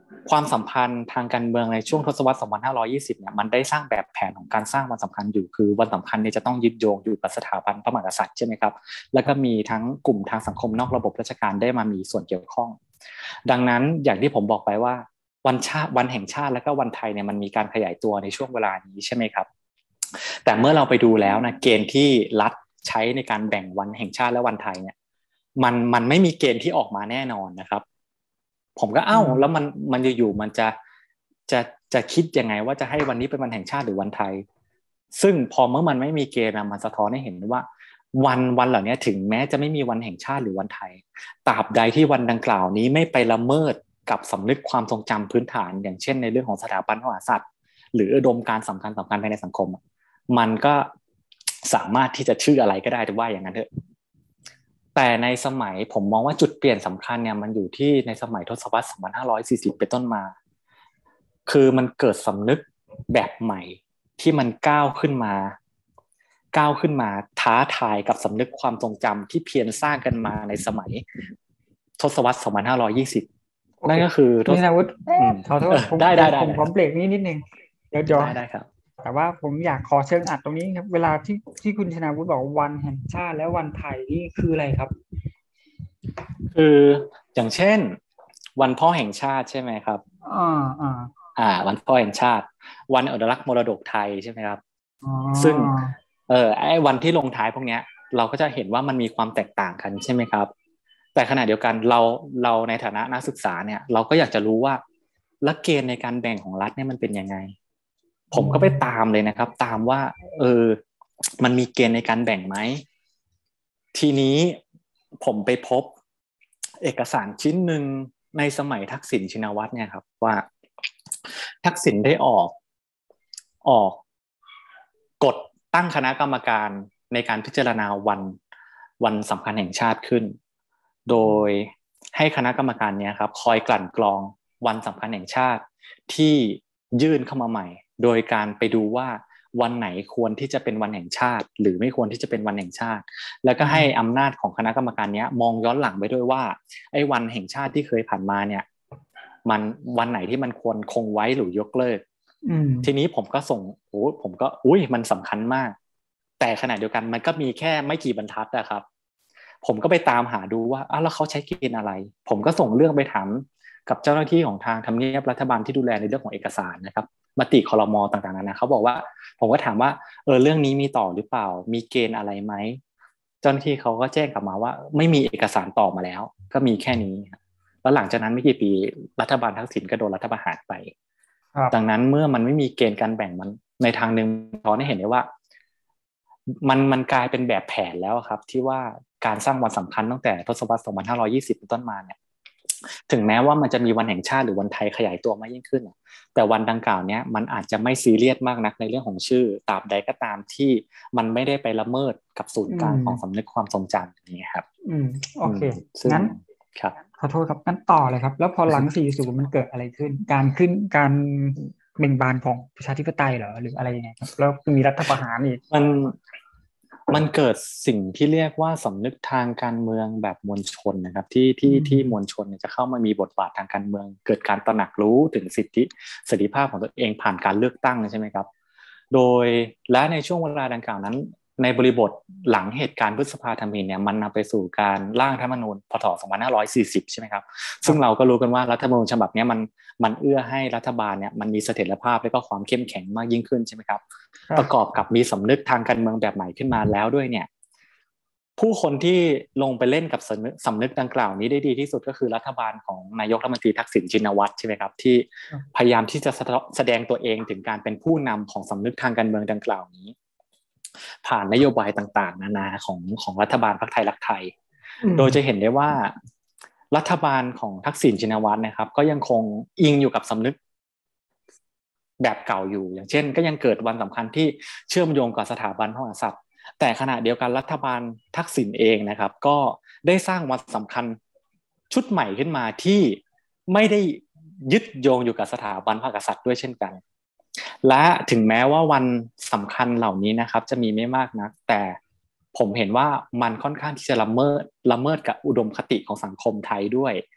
ความสัมพันธ์ทางการเมืองในช่วงทศวรรษ สองพันห้าร้อยยี่สิบ เนี่ยมันได้สร้างแบบแผนของการสร้างวันสำคัญอยู่คือวันสำคัญเนี่ยจะต้องยึดโยงอยู่กับสถาบันพระมหากษัตริย์ใช่ไหมครับแล้วก็มีทั้งกลุ่มทางสังคมนอกระบบราชการได้มามีส่วนเกี่ยวข้องดังนั้นอย่างที่ผมบอกไปว่าวันชาติวันแห่งชาติและก็วันไทยเนี่ยมันมีการขยายตัวในช่วงเวลานี้ใช่ไหมครับแต่เมื่อเราไปดูแล้วนะเกณฑ์ที่รัฐใช้ในการแบ่งวันแห่งชาติและวันไทยเนี่ยมันมันไม่มีเกณฑ์ที่ออกมาแน่นอนนะครับผมก็เอ้าแล้วมันมันจะอยู่มันจะจะจะคิดยังไงว่าจะให้วันนี้เป็นวันแห่งชาติหรือวันไทยซึ่งพอเมื่อมันไม่มีเกณฑ์มันสะท้อนให้เห็นว่าวันวันเหล่านี้ถึงแม้จะไม่มีวันแห่งชาติหรือวันไทยตราบใดที่วันดังกล่าวนี้ไม่ไปละเมิดกับสำนึกความทรงจำพื้นฐานอย่างเช่นในเรื่องของสถาบันพระมหากษัตริย์หรืออุดมการณ์สำคัญสำคัญภายในสังคมมันก็สามารถที่จะชื่ออะไรก็ได้แต่ว่าอย่างนั้นเถอะแต่ในสมัยผมมองว่าจุดเปลี่ยนสำคัญเนี่ยมันอยู่ที่ในสมัยทศวรรษ สองพันห้าร้อยสี่สิบ เป็นต้นมาคือมันเกิดสำนึกแบบใหม่ที่มันก้าวขึ้นมาก้าวขึ้นมาท้าทายกับสำนึกความทรงจำที่เพียรสร้างกันมาในสมัยทศวรรษ สองพันห้าร้อยยี่สิบ นั่นก็คือนี่นะวุฒิขอโทษผมได้ได้ได้ผมขอเบรกนิดนิดนึงเดี๋ยวเดี๋ยวได้ได้ครับแต่ว่าผมอยากขอเชิงอัดตรงนี้ครับเวลาที่ที่คุณชนาวุฒิบอกวันแห่งชาติและวันไทยนี่คืออะไรครับคืออย่างเช่นวันพ่อแห่งชาติใช่ไหมครับอ่าอ่าอ่าวันพ่อแห่งชาติวันอนุรักษ์มรดกไทยใช่ไหมครับอ๋อซึ่งเออไอ้วันที่ลงท้ายพวกเนี้ยเราก็จะเห็นว่ามันมีความแตกต่างกันใช่ไหมครับแต่ขณะเดียวกันเราเราในฐานะนักศึกษาเนี่ยเราก็อยากจะรู้ว่าหลักเกณฑ์ในการแบ่งของรัฐเนี่ยมันเป็นยังไงผมก็ไปตามเลยนะครับตามว่าเออมันมีเกณฑ์ในการแบ่งไหมทีนี้ผมไปพบเอกสารชิ้นหนึ่งในสมัยทักษิณชินวัตรเนี่ยครับว่าทักษิณได้ออกออกกฎตั้งคณะกรรมการในการพิจารณาวันวันสำคัญแห่งชาติขึ้นโดยให้คณะกรรมการนี้ครับคอยกลั่นกรองวันสำคัญแห่งชาติที่ยื่นเข้ามาใหม่โดยการไปดูว่าวันไหนควรที่จะเป็นวันแห่งชาติหรือไม่ควรที่จะเป็นวันแห่งชาติแล้วก็ให้อำนาจของคณะกรรมการนี้มองย้อนหลังไปด้วยว่าไอ้วันแห่งชาติที่เคยผ่านมาเนี่ยมันวันไหนที่มันควรคงไว้หรือยกเลิกทีนี้ผมก็ส่งโอ้ผมก็อุ้ยมันสำคัญมากแต่ขณะเดียวกันมันก็มีแค่ไม่กี่บรรทัดนะครับผมก็ไปตามหาดูว่าอ้าวแล้วเขาใช้เกณฑ์อะไรผมก็ส่งเรื่องไปถามกับเจ้าหน้าที่ของทางทำเนียบรัฐบาลที่ดูแลในเรื่องของเอกสารนะครับมติครม.ต่างๆนะเขาบอกว่าผมก็ถามว่าเออเรื่องนี้มีต่อหรือเปล่ามีเกณฑ์อะไรไหมเจ้าหน้าที่เขาก็แจ้งกลับมาว่าไม่มีเอกสารต่อมาแล้วก็มีแค่นี้แล้วหลังจากนั้นไม่กี่ปีรัฐบาลทักษิณก็โดนรัฐประหารไปดังนั้นเมื่อมันไม่มีเกณฑ์การแบ่งมันในทางหนึ่งเราได้เห็นได้ว่ามันมันกลายเป็นแบบแผนแล้วครับที่ว่าการสร้างวันสำคัญตั้งแต่ทศวรรษ สองพันห้าร้อยยี่สิบ เป็นต้นมาเนี่ยถึงแม้ว่ามันจะมีวันแห่งชาติหรือวันไทยขยายตัวมากยิ่งขึ้นแต่วันดังกล่าวนี้มันอาจจะไม่ซีเรียสมากนักในเรื่องของชื่อตราบใดก็ตามที่มันไม่ได้ไปละเมิดกับศูนย์กลางของสำนึกความทรงจำอย่างนี้ครับอืมโอเคงั้นครับขอโทษครับงั้นต่อเลยครับแล้วพอหลังสี่สิบมันเกิดอะไรขึ้นการขึ้นการเบ่งบานของประชาธิปไตยเหรอหรืออะไรยังไงครับแล้วมีรัฐประหารอีกมันมันเกิดสิ่งที่เรียกว่าสำนึกทางการเมืองแบบมวลชนนะครับที่ที่ที่มวลชนจะเข้ามามีบทบาททางการเมืองเกิดการตระหนักรู้ถึงสิทธิเสรีภาพของตัวเองผ่านการเลือกตั้งใช่ไหมครับโดยและในช่วงเวลาดังกล่าวนั้นในบริบทหลังเหตุการณ์พฤษภาธมิฬเนี่ยมันนำไปสู่การร่างรัฐธรรมนูญพ.ศ. สองพันห้าร้อยสี่สิบใช่ไหมครับซึ่งเราก็รู้กันว่ารัฐธรรมนูญฉบับนี้มันมันเอื้อให้รัฐบาลเนี่ยมันมีเสถียรภาพและก็ความเข้มแข็งมากยิ่งขึ้นใช่ไหมครับประกอบกับมีสำนึกทางการเมืองแบบใหม่ขึ้นมาแล้วด้วยเนี่ยผู้คนที่ลงไปเล่นกับสำนึกดังกล่าวนี้ได้ดีที่สุดก็คือรัฐบาลของนายกรัฐมนตรีทักษิณชินวัตรใช่ไหมครับที่พยายามที่จะแสดงตัวเองถึงการเป็นผู้นำของสำนึกทางการเมืองดังกล่าวนี้ผ่านนโยบายต่างๆนานาของของรัฐบาลพรรคไทยรักไทยโดยจะเห็นได้ว่ารัฐบาลของทักษิณชินวัตรนะครับก็ยังคงอิงอยู่กับสำนึกแบบเก่าอยู่อย่างเช่นก็ยังเกิดวันสำคัญที่เชื่อมโยงกับสถาบันพระมหากษัตริย์แต่ขณะเดียวกันรัฐบาลทักษิณเองนะครับก็ได้สร้างวันสำคัญชุดใหม่ขึ้นมาที่ไม่ได้ยึดโยงอยู่กับสถาบันพระมหากษัตริย์ด้วยเช่นกันและถึงแม้ว่าวันสำคัญเหล่านี้นะครับจะมีไม่มากนักแต่ผมเห็นว่ามันค่อนข้างที่จะละเมิดละเมิดกับอุดมคติของสังคมไทยด้วย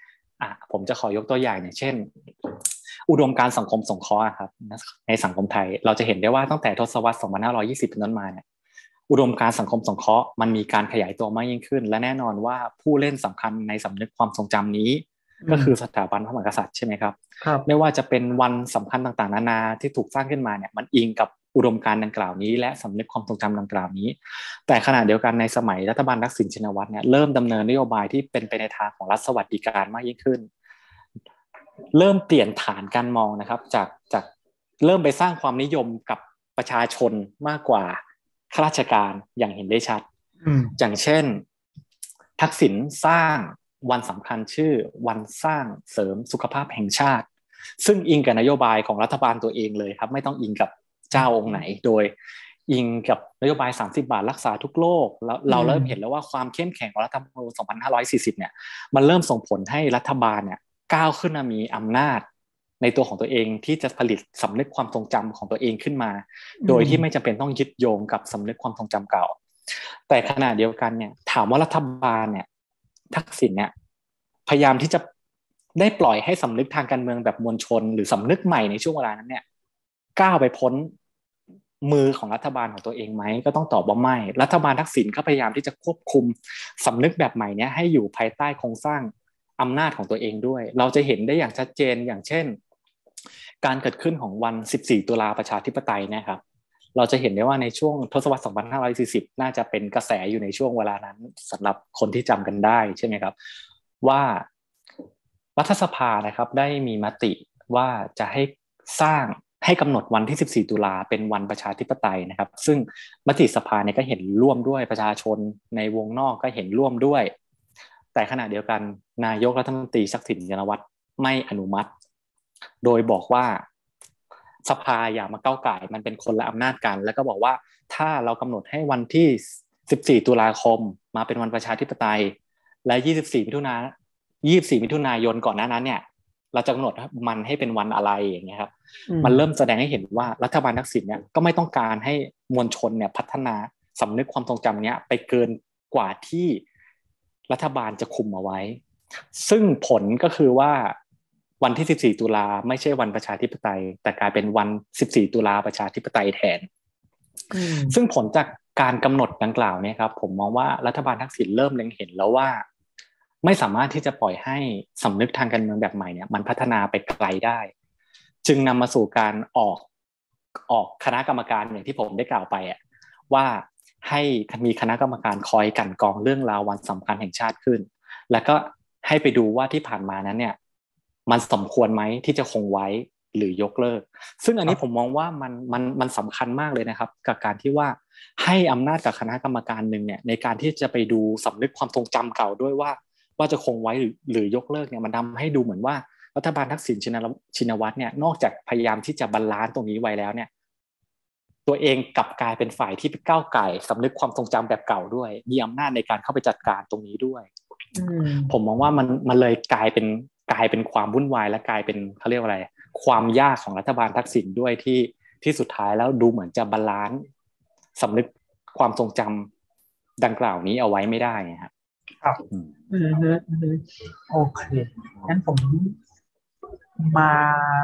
อ่ะผมจะขอยกตัวอย่างอย่างเช่นอุดมการณ์สังคมสงเคราะห์ครับในสังคมไทยเราจะเห็นได้ว่าตั้งแต่ทศวรรษสองพันห้าร้อยยี่สิบเป็นต้นมาเนี่ยอุดมการณ์สังคมสงเคราะห์มันมีการขยายตัวมากยิ่งขึ้นและแน่นอนว่าผู้เล่นสำคัญในสำนึกความทรงจำนี้ก็คือสถาบันพระมหากษัตริย์ใช่ไหมครับไม่ว่าจะเป็นวันสำคัญต่างๆนานาที่ถูกสร้างขึ้นมาเนี่ยมันอิงกับอุดมการณ์ดังกล่าวนี้และสำนึกความทรงจำดังกล่าวนี้แต่ขณะเดียวกันในสมัยรัฐบาลทักษิณชินวัตรเนี่ยเริ่มดำเนินนโยบายที่เป็นไปในทางของรัฐสวัสดิการมากยิ่งขึ้นเริ่มเปลี่ยนฐานการมองนะครับจากจากเริ่มไปสร้างความนิยมกับประชาชนมากกว่าข้าราชการอย่างเห็นได้ชัดอย่างเช่นทักษิณสร้างวันสำคัญชื่อวันสร้างเสริมสุขภาพแห่งชาติซึ่งอิงกับนโยบายของรัฐบาลตัวเองเลยครับไม่ต้องอิงกับเจ้าองค์ไหนโดยอิงกับนโยบายสามสิบบาทรักษาทุกโรคแล้วเราเริ่มเห็นแล้วว่าความเข้มแข็งของรัฐธรรมนูญสองพันห้าร้อยสี่สิบเนี่ยมันเริ่มส่งผลให้รัฐบาลเนี่ยก้าวขึ้นมามีอำนาจในตัวของตัวเองที่จะผลิตสำนึกความทรงจำของตัวเองขึ้นมาโดยที่ไม่จำเป็นต้องยึดโยงกับสำนึกความทรงจำเก่าแต่ขณะเดียวกันเนี่ยถามว่ารัฐบาลเนี่ยทักษิณเนี่ยพยายามที่จะได้ปล่อยให้สำนึกทางการเมืองแบบมวลชนหรือสำนึกใหม่ในช่วงเวลานั้นเนี่ยก้าวไปพ้นมือของรัฐบาลของตัวเองไหมก็ต้องตอบว่าไม่รัฐบาลทักษิณก็พยายามที่จะควบคุมสำนึกแบบใหม่นี้ให้อยู่ภายใต้โครงสร้างอำนาจของตัวเองด้วยเราจะเห็นได้อย่างชัดเจนอย่างเช่นการเกิดขึ้นของวันสิบสี่ตุลาประชาธิปไตยนะครับเราจะเห็นได้ว่าในช่วงทศวรรษสองพันห้าร้อยสี่สิบน่าจะเป็นกระแสอยู่ในช่วงเวลานั้นสำหรับคนที่จำกันได้ใช่ไหมครับว่ารัฐสภานะครับได้มีมติว่าจะให้สร้างให้กำหนดวันที่สิบสี่ตุลาเป็นวันประชาธิปไตยนะครับซึ่งมติสภาเนี่ยก็เห็นร่วมด้วยประชาชนในวงนอกก็เห็นร่วมด้วยแต่ขณะเดียวกันนายกรัฐมนตรีทักษิณชินวัตรไม่อนุมัติโดยบอกว่าสภาอย่ามาก้าวไก่มันเป็นคนละอำนาจกันแล้วก็บอกว่าถ้าเรากำหนดให้วันที่สิบสี่ตุลาคมมาเป็นวันประชาธิปไตยและยี่สิบสี่มิถุนายนยี่สิบสี่มิถุนายนก่อนหน้านั้นเนี่ยเราจะกำหนดมันให้เป็นวันอะไรอย่างเงี้ยครับมันเริ่มแสดงให้เห็นว่ารัฐบาลทักษิณเนี่ยก็ไม่ต้องการให้มวลชนเนี่ยพัฒนาสำนึกความทรงจำเนี้ยไปเกินกว่าที่รัฐบาลจะคุมเอาไว้ซึ่งผลก็คือว่าวันที่สิบสี่ตุลาไม่ใช่วันประชาธิปไตยแต่กลายเป็นวันสิบสี่ตุลาประชาธิปไตยแทนซึ่งผลจากการกำหนดดังกล่าวเนี่ยครับผมมองว่ารัฐบาลทักษิณเริ่มเล็งเห็นแล้วว่าไม่สามารถที่จะปล่อยให้สำนึกทางการเมืองแบบใหม่เนี่ยมันพัฒนาไปไกลได้จึงนำมาสู่การออกออกคณะกรรมการอย่างที่ผมได้กล่าวไปอ่ะว่าให้มีคณะกรรมการคอยกั่นกรองเรื่องราววันสำคัญแห่งชาติขึ้นแล้วก็ให้ไปดูว่าที่ผ่านมานั้นเนี่ยมันสมควรไหมที่จะคงไว้หรือยกเลิกซึ่งอันนี้ผมมองว่ามันมันมันสำคัญมากเลยนะครับกับการที่ว่าให้อำนาจกับคณะกรรมการหนึ่งเนี่ยในการที่จะไปดูสำนึกความทรงจำเก่าด้วยว่าว่าจะคงไว้หรือหรือยกเลิกเนี่ยมันทำให้ดูเหมือนว่ารัฐบาลทักษิณชินวัตรเนี่ยนอกจากพยายามที่จะบาลานซ์ตรงนี้ไว้แล้วเนี่ยตัวเองกลับกลายเป็นฝ่ายที่ไปก้าวไก่สำนึกความทรงจำแบบเก่าด้วยมีอำนาจในการเข้าไปจัดการตรงนี้ด้วยผมมองว่ามันมันเลยกลายเป็นกลายเป็นความวุ่นวายและกลายเป็นเขาเรียกว่าอะไรความยากของรัฐบาลทักษิณด้วยที่ที่สุดท้ายแล้วดูเหมือนจะบาลานซ์สำนึกความทรงจำดังกล่าวนี้เอาไว้ไม่ได้ครับครับอืมอืมโอเคงั้นผมมา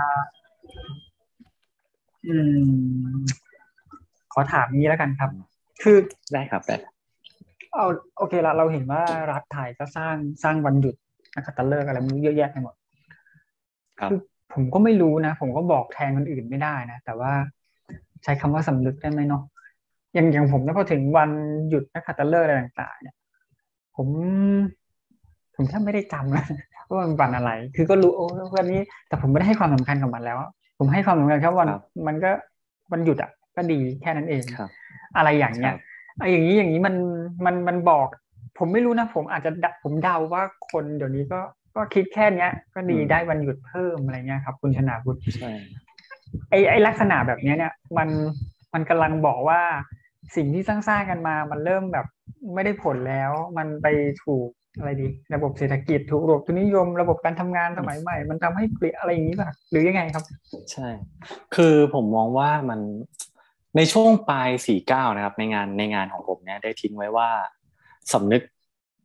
อืมขอถามนี้แล้วกันครับคือได้ครับได้เอาโอเคละเราเห็นว่ารัฐไทยก็สร้างสร้างวันหยุดนักขัตฤกษ์อะไรมันเยอะแยะไปหมดคือผมก็ไม่รู้นะผมก็บอกแทนคนอื่นไม่ได้นะแต่ว่าใช้คำว่าสำนึกได้ไหมเนาะอย่างอย่างผมเนี่ยพอถึงวันหยุดนักขัตฤกษ์อะไรต่างๆเนี่ยผมผมแทบไม่ได้จำนะว่ามันวันอะไรคือก็รู้โอ้วันนี้แต่ผมไม่ได้ให้ความสำคัญกับมันแล้วผมให้ความสำคัญแค่วันมันก็วันหยุดอ่ะก็ดีแค่นั้นเองอะไรอย่างเงี้ยไอ้อย่างนี้อย่างนี้มันมันมันบอกผมไม่รู้นะผมอาจจะผมเดาว่าคนเดี๋ยวนี้ก็ก็คิดแค่เนี้ยก็ดีได้วันหยุดเพิ่มอะไรเงี้ยครับคุณชนาวุฒิใช่ไอ้ไอ้ลักษณะแบบนี้เนี่ยมันมันกำลังบอกว่าสิ่งที่สร้างๆกันมามันเริ่มแบบไม่ได้ผลแล้วมันไปถูกอะไรดีระบบเศรษฐกิจถูกระบบทุนนิยมระบบการทำงานสมัยใหม่มันทำให้เปลี่ยนอะไรอย่างนี้ป่ะหรือยังไงครับใช่คือผมมองว่ามันในช่วงปลายสี่สิบเก้านะครับในงานในงานของผมเนี่ยได้ทิ้งไว้ว่าสำนึก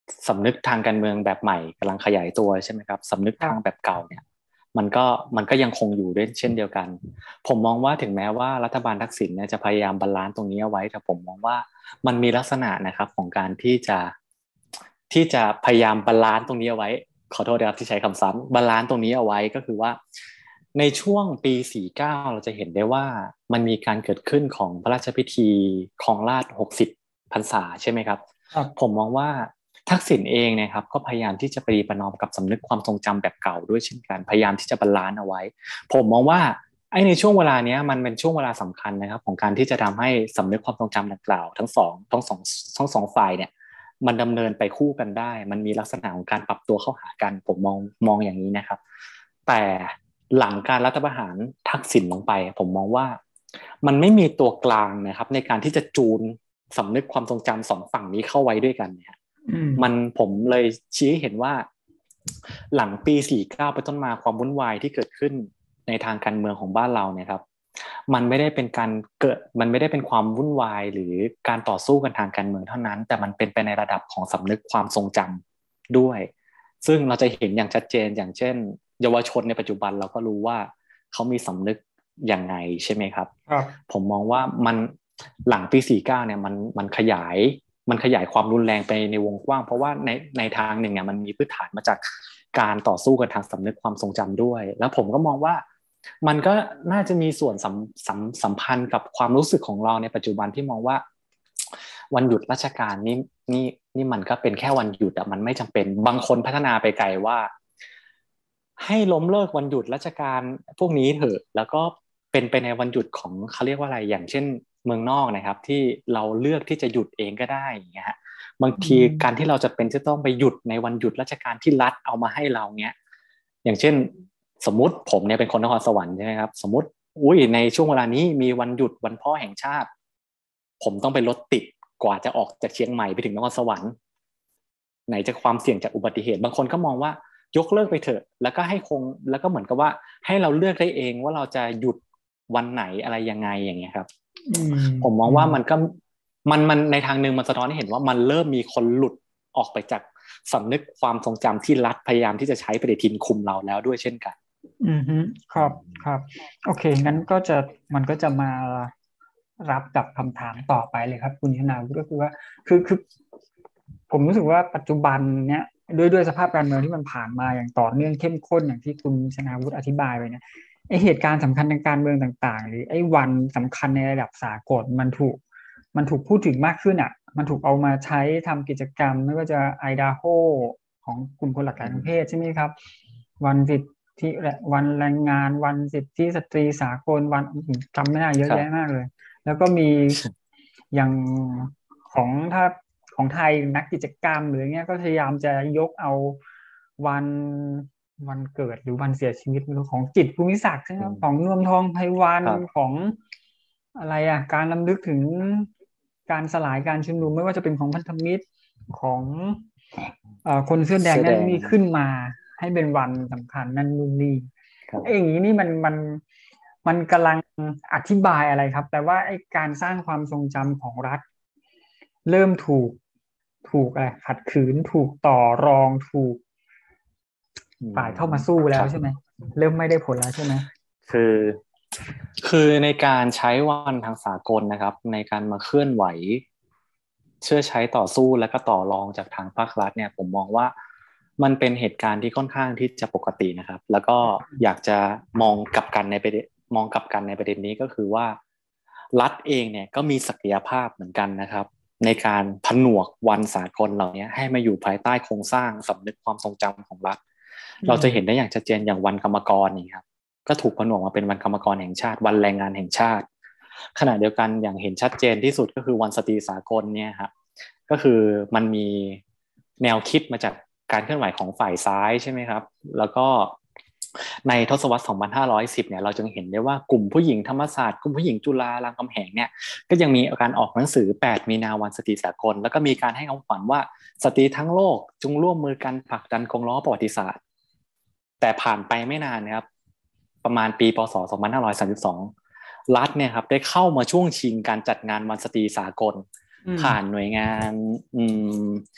สำนึกทางการเมืองแบบใหม่กำลังขยายตัวใช่ไหมครับสำนึกทางแบบเก่าเนี่ยมันก็มันก็ยังคงอยู่ด้วยเช่นเดียวกันผมมองว่าถึงแม้ว่ารัฐบาลทักษิณเนี่ยจะพยายามบาลานซ์ตรงนี้เอาไว้แต่ผมมองว่ามันมีลักษณะนะครับของการที่จะที่จะพยายามบาลานซ์ตรงนี้เอาไว้ขอโทษนะครับที่ใช้คำซ้ำบาลานซ์ตรงนี้เอาไว้ก็คือว่าในช่วงปีสี่สิบเก้าเราจะเห็นได้ว่ามันมีการเกิดขึ้นของพระราชพิธีครองราชย์หกสิบพรรษาใช่ไหมครับผมมองว่าทักษิณเองเนี่ยครับก็พยายามที่จะปรีประนอมกับสำนึกความทรงจำแบบเก่าด้วยเช่นกันพยายามที่จะบาลานซ์เอาไว้ผมมองว่าไอ้ในช่วงเวลาเนี้ยมันเป็นช่วงเวลาสำคัญนะครับของการที่จะทำให้สำนึกความทรงจำดังกล่าวทั้งสองทั้งสองทั้งสองฝ่ายเนี่ยมันดำเนินไปคู่กันได้มันมีลักษณะของการปรับตัวเข้าหากันผมมองมองอย่างนี้นะครับแต่หลังการรัฐประหารทักษิณลงไปผมมองว่ามันไม่มีตัวกลางนะครับในการที่จะจูนสำนึกความทรงจำสองฝั่งนี้เข้าไว้ด้วยกันเนี่ยมันผมเลยชี้ให้เห็นว่าหลังปีสี่สิบเก้าไปต้นมาความวุ่นวายที่เกิดขึ้นในทางการเมืองของบ้านเราเนี่ยครับมันไม่ได้เป็นการเกิดมันไม่ได้เป็นความวุ่นวายหรือการต่อสู้กันทางการเมืองเท่านั้นแต่มันเป็นไปในระดับของสำนึกความทรงจำด้วยซึ่งเราจะเห็นอย่างชัดเจนอย่างเช่นเยาวชนในปัจจุบันเราก็รู้ว่าเขามีสำนึกยังไงใช่ไหมครับผมมองว่ามันหลังปีสี่สิบเก้าเนี่ยมันมันขยายมันขยายความรุนแรงไปในวงกว้างเพราะว่าในในทางหนึ่งเนี่ยมันมีพื้นฐานมาจากการต่อสู้กันทางสำนึกความทรงจำด้วยแล้วผมก็มองว่ามันก็น่าจะมีส่วนสัมสัมสัมพันธ์กับความรู้สึกของเราในปัจจุบันที่มองว่าวันหยุดราชการนี่นี่นี่มันก็เป็นแค่วันหยุดอะมันไม่จำเป็นบางคนพัฒนาไปไกลว่าให้ล้มเลิกวันหยุดราชการพวกนี้เถอะแล้วก็เป็นไปในวันหยุดของเขาเรียกว่าอะไรอย่างเช่นเมืองนอกนะครับที่เราเลือกที่จะหยุดเองก็ได้อย่างเงี้ยบางทีการที่เราจะเป็นจะต้องไปหยุดในวันหยุดราชการที่รัฐเอามาให้เราเนี้ยอย่างเช่นสมมุติผมเนี่ยเป็นคนนครสวรรค์ใช่ไหมครับสมมติอุ้ยในช่วงเวลานี้มีวันหยุดวันพ่อแห่งชาติผมต้องไปรถติดกว่าจะออกจากเชียงใหม่ไปถึงนครสวรรค์ไหนจะความเสี่ยงจากอุบัติเหตุบางคนก็มองว่ายกเลิกไปเถอะแล้วก็ให้คงแล้วก็เหมือนกับว่าให้เราเลือกได้เองว่าเราจะหยุดวันไหนอะไรยังไงอย่างเงี้ยครับผมมองว่ามันก็มันมันในทางหนึ่งมันสะท้อนให้เห็นว่ามันเริ่มมีคนหลุดออกไปจากสำนึกความทรงจำที่รัฐพยายามที่จะใช้ปฏิทินคุมเราแล้วด้วยเช่นกันอืมครับครับโอเคงั้นก็จะมันก็จะมารับกับคำถามต่อไปเลยครับคุณชนาวุฒิก็คือว่าคือคือผมรู้สึกว่าปัจจุบันเนี้ยด้วยด้วยสภาพการเมืองที่มันผ่านมาอย่างต่อเนื่องเข้มข้นอย่างที่คุณชนาวุฒิอธิบายไปเนี่ยไอเหตุการณ์สำคัญทางการเมืองต่างๆหรือไอ้วันสำคัญในระดับสากลมันถูกมันถูกพูดถึงมากขึ้นอ่ะมันถูกเอามาใช้ทำกิจกรรมไม่ว่าจะไอดาโฮของกลุ่มคนหลากหลายทางเพศใช่ไหมครับวันสิทธิวันแรงงานวันสิทธิสตรีสากลวันจำไม่ได้เยอะแยะมากเลยแล้วก็มีอย่างของถ้าของไทยนักกิจกรรมหรือเงี้ยก็พยายามจะยกเอาวันวันเกิดหรือวันเสียชีวิตของจิตรภูมิศักดิ์ใช่ไหมของนวมทองไพวันของอะไรอ่ะการรำลึกถึงการสลายการชุมนุมไม่ว่าจะเป็นของพันธมิตรของเอ่อคนเสื้อแดงนั่นนี่ขึ้นมาให้เป็นวันสำคัญนั่นนู่นนี่ไอ้อย่างนี้นี่มันมันมันกำลังอธิบายอะไรครับแต่ว่าไอ้การสร้างความทรงจำของรัฐเริ่มถูกถูกอะไรขัดขืนถูกต่อรองถูกฝ่ายเข้ามาสู้แล้วใช่ไหมเริ่มไม่ได้ผลแล้วใช่ไหมคือคือในการใช้วันทางสากลนะครับในการมาเคลื่อนไหวเชื่อใช้ต่อสู้และก็ต่อรองจากทางภาครัฐเนี่ยผมมองว่ามันเป็นเหตุการณ์ที่ค่อนข้างที่จะปกตินะครับแล้วก็อยากจะมองกลับกันในประเด็นมองกลับกันในประเด็นนี้ก็คือว่ารัฐเองเนี่ยก็มีศักยภาพเหมือนกันนะครับในการผนวกวันสากลเหล่านี้ให้มาอยู่ภายใต้โครงสร้างสำนึกความทรงจำของรัฐเราจะเห็นได้อย่างชัดเจนอย่างวันกรรมกรนี่ครับก็ถูกผนวกมาเป็นวันกรรมกรแห่งชาติวันแรงงานแห่งชาติขณะเดียวกันอย่างเห็นชัดเจนที่สุดก็คือวันสตรีสากลเนี่ยครับก็คือมันมีแนวคิดมาจากการเคลื่อนไหวของฝ่ายซ้ายใช่ไหมครับแล้วก็ในทศวรรษสองพันห้าร้อยสิบเนี่ยเราจึงเห็นได้ว่ากลุ่มผู้หญิงธรรมศาสตร์กลุ่มผู้หญิงจุฬารามคำแหงเนี่ยก็ยังมีการออกหนังสือแปดมีนาวันสตรีสากลแล้วก็มีการให้คำขวัญว่าสตรีทั้งโลกจงร่วมมือกันผลักดันกงล้อประวัติศาสตร์แต่ผ่านไปไม่นานนะครับประมาณปีพ.ศ. สองพันห้าร้อยสามสิบสองรัฐเนี่ยครับได้เข้ามาช่วงชิงการจัดงานวันสตรีสากลผ่านหน่วยงานพ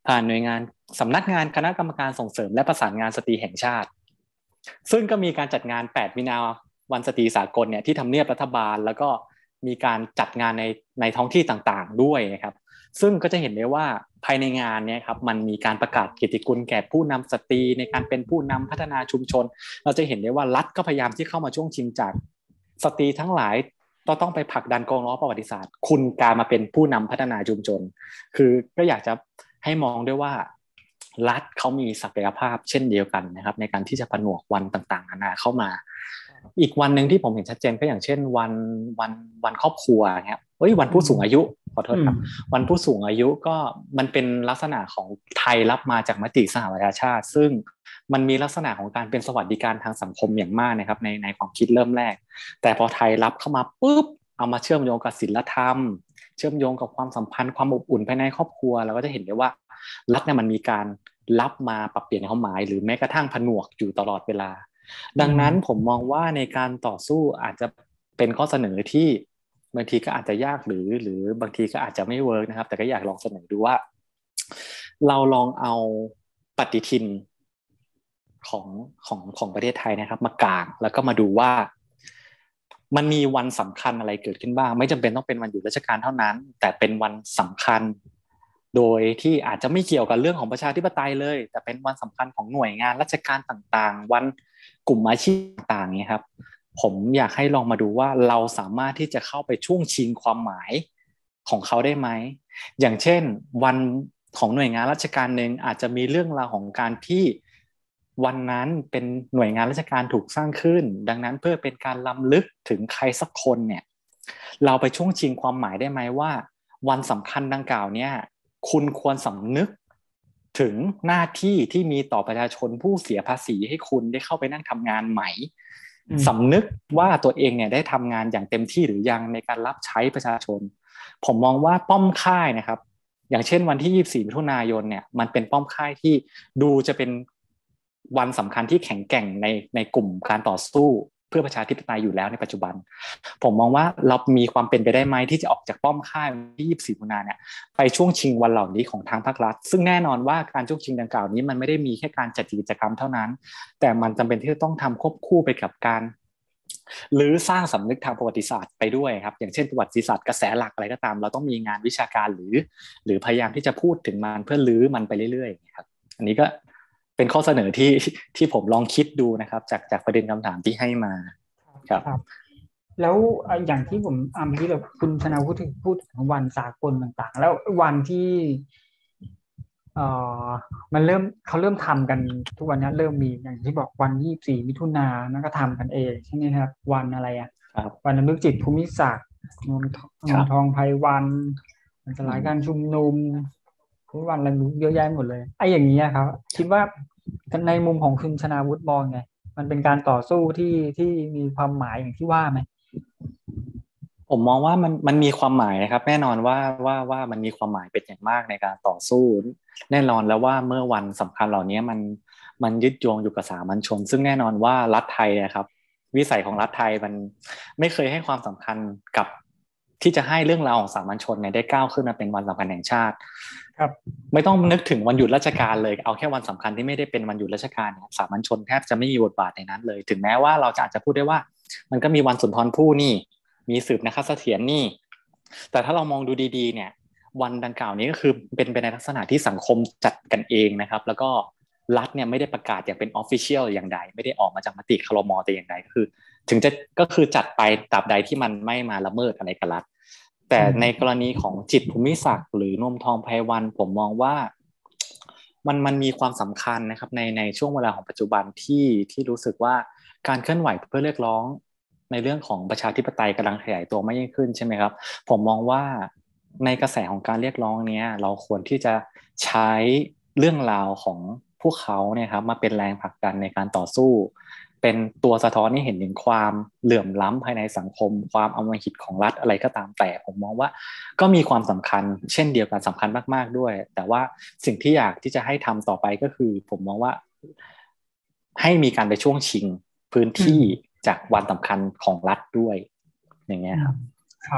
ผ่านหน่วยงานสำนักงานคณะกรรมการส่งเสริมและประสานงานสตรีแห่งชาติซึ่งก็มีการจัดงานแปดมีนาวันสตรีสากลเนี่ยที่ทำเนียบรัฐบาลแล้วก็มีการจัดงานในในท้องที่ต่างๆด้วยนะครับซึ่งก็จะเห็นได้ว่าภายในงานเนี่ยครับมันมีการประกาศเกียรติคุณแก่ผู้นำสตรีในการเป็นผู้นำพัฒนาชุมชนเราจะเห็นได้ว่ารัฐก็พยายามที่เข้ามาช่วงชิงจากสตรีทั้งหลายก็ต้องไปผลักดันกองล้อประวัติศาสตร์คุณการมาเป็นผู้นำพัฒนาชุมชนคือก็อยากจะให้มองด้วยว่ารัฐเขามีศักยภาพเช่นเดียวกันนะครับในการที่จะผนวกวันต่างๆนานาเข้ามาอีกวันหนึ่งที่ผมเห็นชัดเจนก็อย่างเช่นวันวันวันครอบครัวครับเฮ้ยวันผู้สูงอายุขอโทษครับวันผู้สูงอายุก็มันเป็นลักษณะของไทยรับมาจากมติสหประชาชาติซึ่งมันมีลักษณะของการเป็นสวัสดิการทางสังคมอย่างมากนะครับในในความคิดเริ่มแรกแต่พอไทยรับเข้ามาปุ๊บเอามาเชื่อมโยงกับศีลธรรมเชื่อมโยงกับความสัมพันธ์ความอบอุ่นภายในครอบครัวเราก็จะเห็นได้ว่ารัฐเนี่ยมันมีการรับมาปรับเปลี่ยนความหมายหรือแม้กระทั่งผนวกอยู่ตลอดเวลาดังนั้นผมมองว่าในการต่อสู้อาจจะเป็นข้อเสนอที่บางทีก็อาจจะยากหรือหรือบางทีก็อาจจะไม่เวิร์กนะครับแต่ก็อยากลองเสนอดูว่าเราลองเอาปฏิทินของของของประเทศไทยนะครับมากางแล้วก็มาดูว่ามันมีวันสำคัญอะไรเกิดขึ้นบ้างไม่จำเป็นต้องเป็นวันหยุดราชการเท่านั้นแต่เป็นวันสำคัญโดยที่อาจจะไม่เกี่ยวกับเรื่องของประชาธิปไตยเลยแต่เป็นวันสำคัญของหน่วยงานราชการต่างๆวันกลุ่มอาชีพต่างๆนี้ครับผมอยากให้ลองมาดูว่าเราสามารถที่จะเข้าไปช่วงชิงความหมายของเขาได้ไหมอย่างเช่นวันของหน่วยงานราชการหนึ่งอาจจะมีเรื่องราวของการที่วันนั้นเป็นหน่วยงานราชการถูกสร้างขึ้นดังนั้นเพื่อเป็นการรำลึกถึงใครสักคนเนี่ยเราไปช่วงชิงความหมายได้ไหมว่าวันสำคัญดังกล่าวเนี่ยคุณควรสำนึกถึงหน้าที่ที่มีต่อประชาชนผู้เสียภาษีให้คุณได้เข้าไปนั่งทำงานใหม่สำนึกว่าตัวเองเนี่ยได้ทำงานอย่างเต็มที่หรือยังในการรับใช้ประชาชนผมมองว่าป้อมค่ายนะครับอย่างเช่นวันที่ยี่สิบสี่มิถุนายนเนี่ยมันเป็นป้อมค่ายที่ดูจะเป็นวันสำคัญที่แข็งแกร่งในในกลุ่มการต่อสู้เพื่อประชาธิปไตยอยู่แล้วในปัจจุบันผมมองว่าเรามีความเป็นไปได้ไหมที่จะออกจากป้อมค่ายวันที่ยี่สิบสี่มิถุนายนเนี่ยไปช่วงชิงวันเหล่านี้ของทางภาครัฐซึ่งแน่นอนว่าการช่วงชิงดังกล่าวนี้มันไม่ได้มีแค่การจัดกิจกรรมเท่านั้นแต่มันจำเป็นที่จะต้องทำควบคู่ไปกับการหรือสร้างสำนึกทางประวัติศาสตร์ไปด้วยครับอย่างเช่นประวัติศาสตร์กระแสหลักอะไรก็ตามเราต้องมีงานวิชาการหรือหรือพยายามที่จะพูดถึงมันเพื่อลื้อมันไปเรื่อยๆครับอันนี้ก็เป็นข้อเสนอที่ที่ผมลองคิดดูนะครับจากจากประเด็นคำถามที่ให้มาครับแล้วอย่างที่ผมอ่านที่แบบคุณชนาพูดถึงพูดถึงวันสากลต่างๆแล้ววันที่เอ่อมันเริ่มเขาเริ่มทำกันทุกวันนี้เริ่มมีอย่างที่บอกวันยี่สิบสี่มิถุนายนนั่นก็ทำกันเองใช่ไหมครับวันอะไรอ่ะวันรำลึกจิตภูมิศักดิ์นวมทองไพวันวันสลายการชุมนุมทุกวันอะไรเยอะแยะหมดเลยไอ้อย่างนี้ครับคิดว่าในมุมของคุณชนาวุฒิมองไงมันเป็นการต่อสู้ที่ที่มีความหมายอย่างที่ว่าไหมผมมองว่ามันมันมีความหมายนะครับแน่นอนว่าว่าว่ามันมีความหมายเป็นอย่างมากในการต่อสู้แน่นอนแล้วว่าเมื่อวันสำคัญเหล่านี้มันมันยึดโยงอยู่กับสามัญชนซึ่งแน่นอนว่ารัฐไทยนะครับวิสัยของรัฐไทยมันไม่เคยให้ความสำคัญกับที่จะให้เรื่องราวของสามัญชนเนี่ยได้ก้าวขึ้นมาเป็นวันสำคัญแห่งชาติครับไม่ต้องนึกถึงวันหยุดราชการเลยเอาแค่วันสำคัญที่ไม่ได้เป็นวันหยุดราชการเนี่ยสามัญชนแทบจะไม่มีบทบาทในนั้นเลยถึงแม้ว่าเราจะอาจจะพูดได้ว่ามันก็มีวันสุนทรภู่นี่มีสืบนะคะเสถียรนี่แต่ถ้าเรามองดูดีๆเนี่ยวันดังกล่าวนี้ก็คือเป็นไปในลักษณะที่สังคมจัดกันเองนะครับแล้วก็รัฐเนี่ยไม่ได้ประกาศอย่างเป็นออฟฟิเชียลอย่างใดไม่ได้ออกมาจากมติครม.แต่อย่างใดก็คือถึงจะก็คือจัดไปตราบใดที่มันไม่มาละเมิดอะไรกับรัฐแต่ในกรณีของจิตรภูมิศักดิ์หรือนวมทองไพวันผมมองว่ามันมันมีความสำคัญนะครับในในช่วงเวลาของปัจจุบันที่ที่รู้สึกว่าการเคลื่อนไหวเพื่อเรียกร้องในเรื่องของประชาธิปไตยกำลังขยายตัวมากยิ่งขึ้นใช่ไหมครับผมมองว่าในกระแสของการเรียกร้องนี้เราควรที่จะใช้เรื่องราวของพวกเขาเนี่ยครับมาเป็นแรงผลักดันในการต่อสู้เป็นตัวสะท้อนให้เห็นถึงความเหลื่อมล้ำภายในสังคมความอำมหิตของรัฐอะไรก็ตามแต่ผมมองว่าก็มีความสำคัญเช่นเดียวกันสำคัญมากๆด้วยแต่ว่าสิ่งที่อยากที่จะให้ทำต่อไปก็คือผมมองว่าให้มีการไปช่วงชิงพื้นที่จากวันสำคัญของรัฐด้วยอย่างเงี้ยครับครับ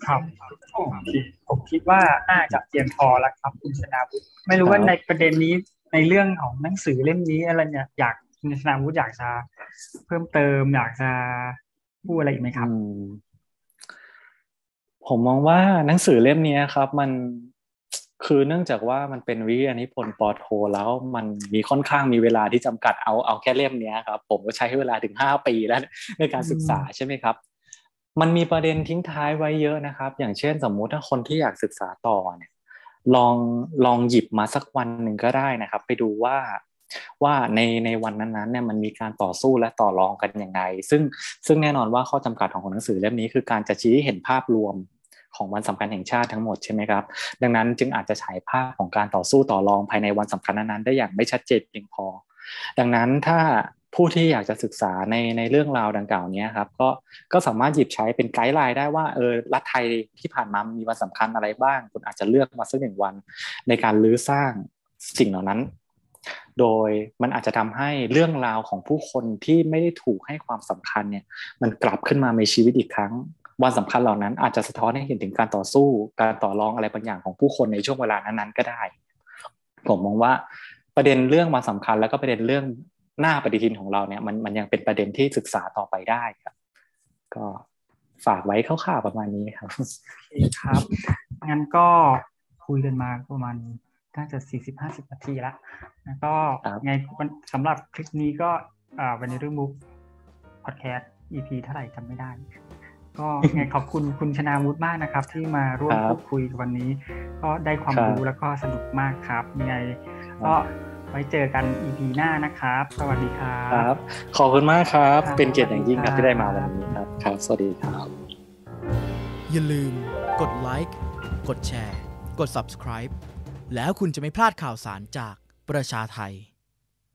ครับผมคิดผมคิดว่าน่าจะเพียงพอแล้วครับคุณชนาวุฒิไม่รู้ว่าในประเด็นนี้ในเรื่องของหนังสือเล่มนี้อะไรเนี่ยอยากคุณชนาวุฒิอยากจะเพิ่มเติมอยากจะพูดอะไรอีกไหมครับผมมองว่าหนังสือเล่มนี้ครับมันคือเนื่องจากว่ามันเป็นวิทยานิพนธ์ปอโทแล้วมันมีค่อนข้างมีเวลาที่จำกัดเอาเอาแค่เล่มนี้ครับผมก็ใช้เวลาถึงห้าปีแล้วในการศึกษาใช่ไหมครับมันมีประเด็นทิ้งท้ายไว้เยอะนะครับอย่างเช่นสมมุติถ้าคนที่อยากศึกษาต่อเนี่ยลองลองหยิบมาสักวันหนึ่งก็ได้นะครับไปดูว่าว่าในในวันนั้นๆเนี่ยมันมีการต่อสู้และต่อรองกันยังไงซึ่งซึ่งแน่นอนว่าข้อจำกัดของหนังสือเล่มนี้คือการจะชี้ให้เห็นภาพรวมของวันสำคัญแห่งชาติทั้งหมดใช่ไหมครับดังนั้นจึงอาจจะฉายภาพของการต่อสู้ต่อรองภายในวันสำคัญนั้นๆได้อย่างไม่ชัดเจนเพียงพอดังนั้นถ้าผู้ที่อยากจะศึกษาในในเรื่องราวดังกล่าวนี้ครับก็ก็สามารถหยิบใช้เป็นไกด์ไลน์ได้ว่าเออรัฐไทยที่ผ่านมามีวันสำคัญอะไรบ้างคุณอาจจะเลือกมาสักหนึ่งวันในการรื้อสร้างสิ่งเหล่านั้นโดยมันอาจจะทำให้เรื่องราวของผู้คนที่ไม่ได้ถูกให้ความสำคัญเนี่ยมันกลับขึ้นมาในชีวิตอีกครั้งวันสำคัญเหล่านั้นอาจจะสะท้อนให้เห็นถึงการต่อสู้การต่อรองอะไรบางอย่างของผู้คนในช่วงเวลานั้นๆก็ได้ผมมองว่าประเด็นเรื่องวันสำคัญแล้วก็ประเด็นเรื่องหน้าปฏิทินของเราเนี่ยมันมันยังเป็นประเด็นที่ศึกษาต่อไปได้ครับก็ฝากไว้คร่าวๆประมาณนี้ครับครับงั้นก็คุยกันมาประมาณน่าจะสี่สิบห้าสิบนาทีแล้วแล้วก็ไงสำหรับคลิปนี้ก็อ่าวันนี้เรื่องบุ๊กพอดแคสต์ อี พี เท่าไหร่จำไม่ได้ก็ไงขอบคุณคุณชนาวุฒิมากนะครับที่มาร่วมพูดคุยวันนี้ก็ได้ความรู้แล้วก็สนุกมากครับยังไงก็ไว้เจอกัน อี พี หน้านะครับสวัสดีครับครับขอบคุณมากครับเป็นเกียรติอย่างยิ่งครับที่ได้มาวันนี้ครับครับสวัสดีครับอย่าลืมกดไลค์กดแชร์กด Subscribe แล้วคุณจะไม่พลาดข่าวสารจากประชาไทย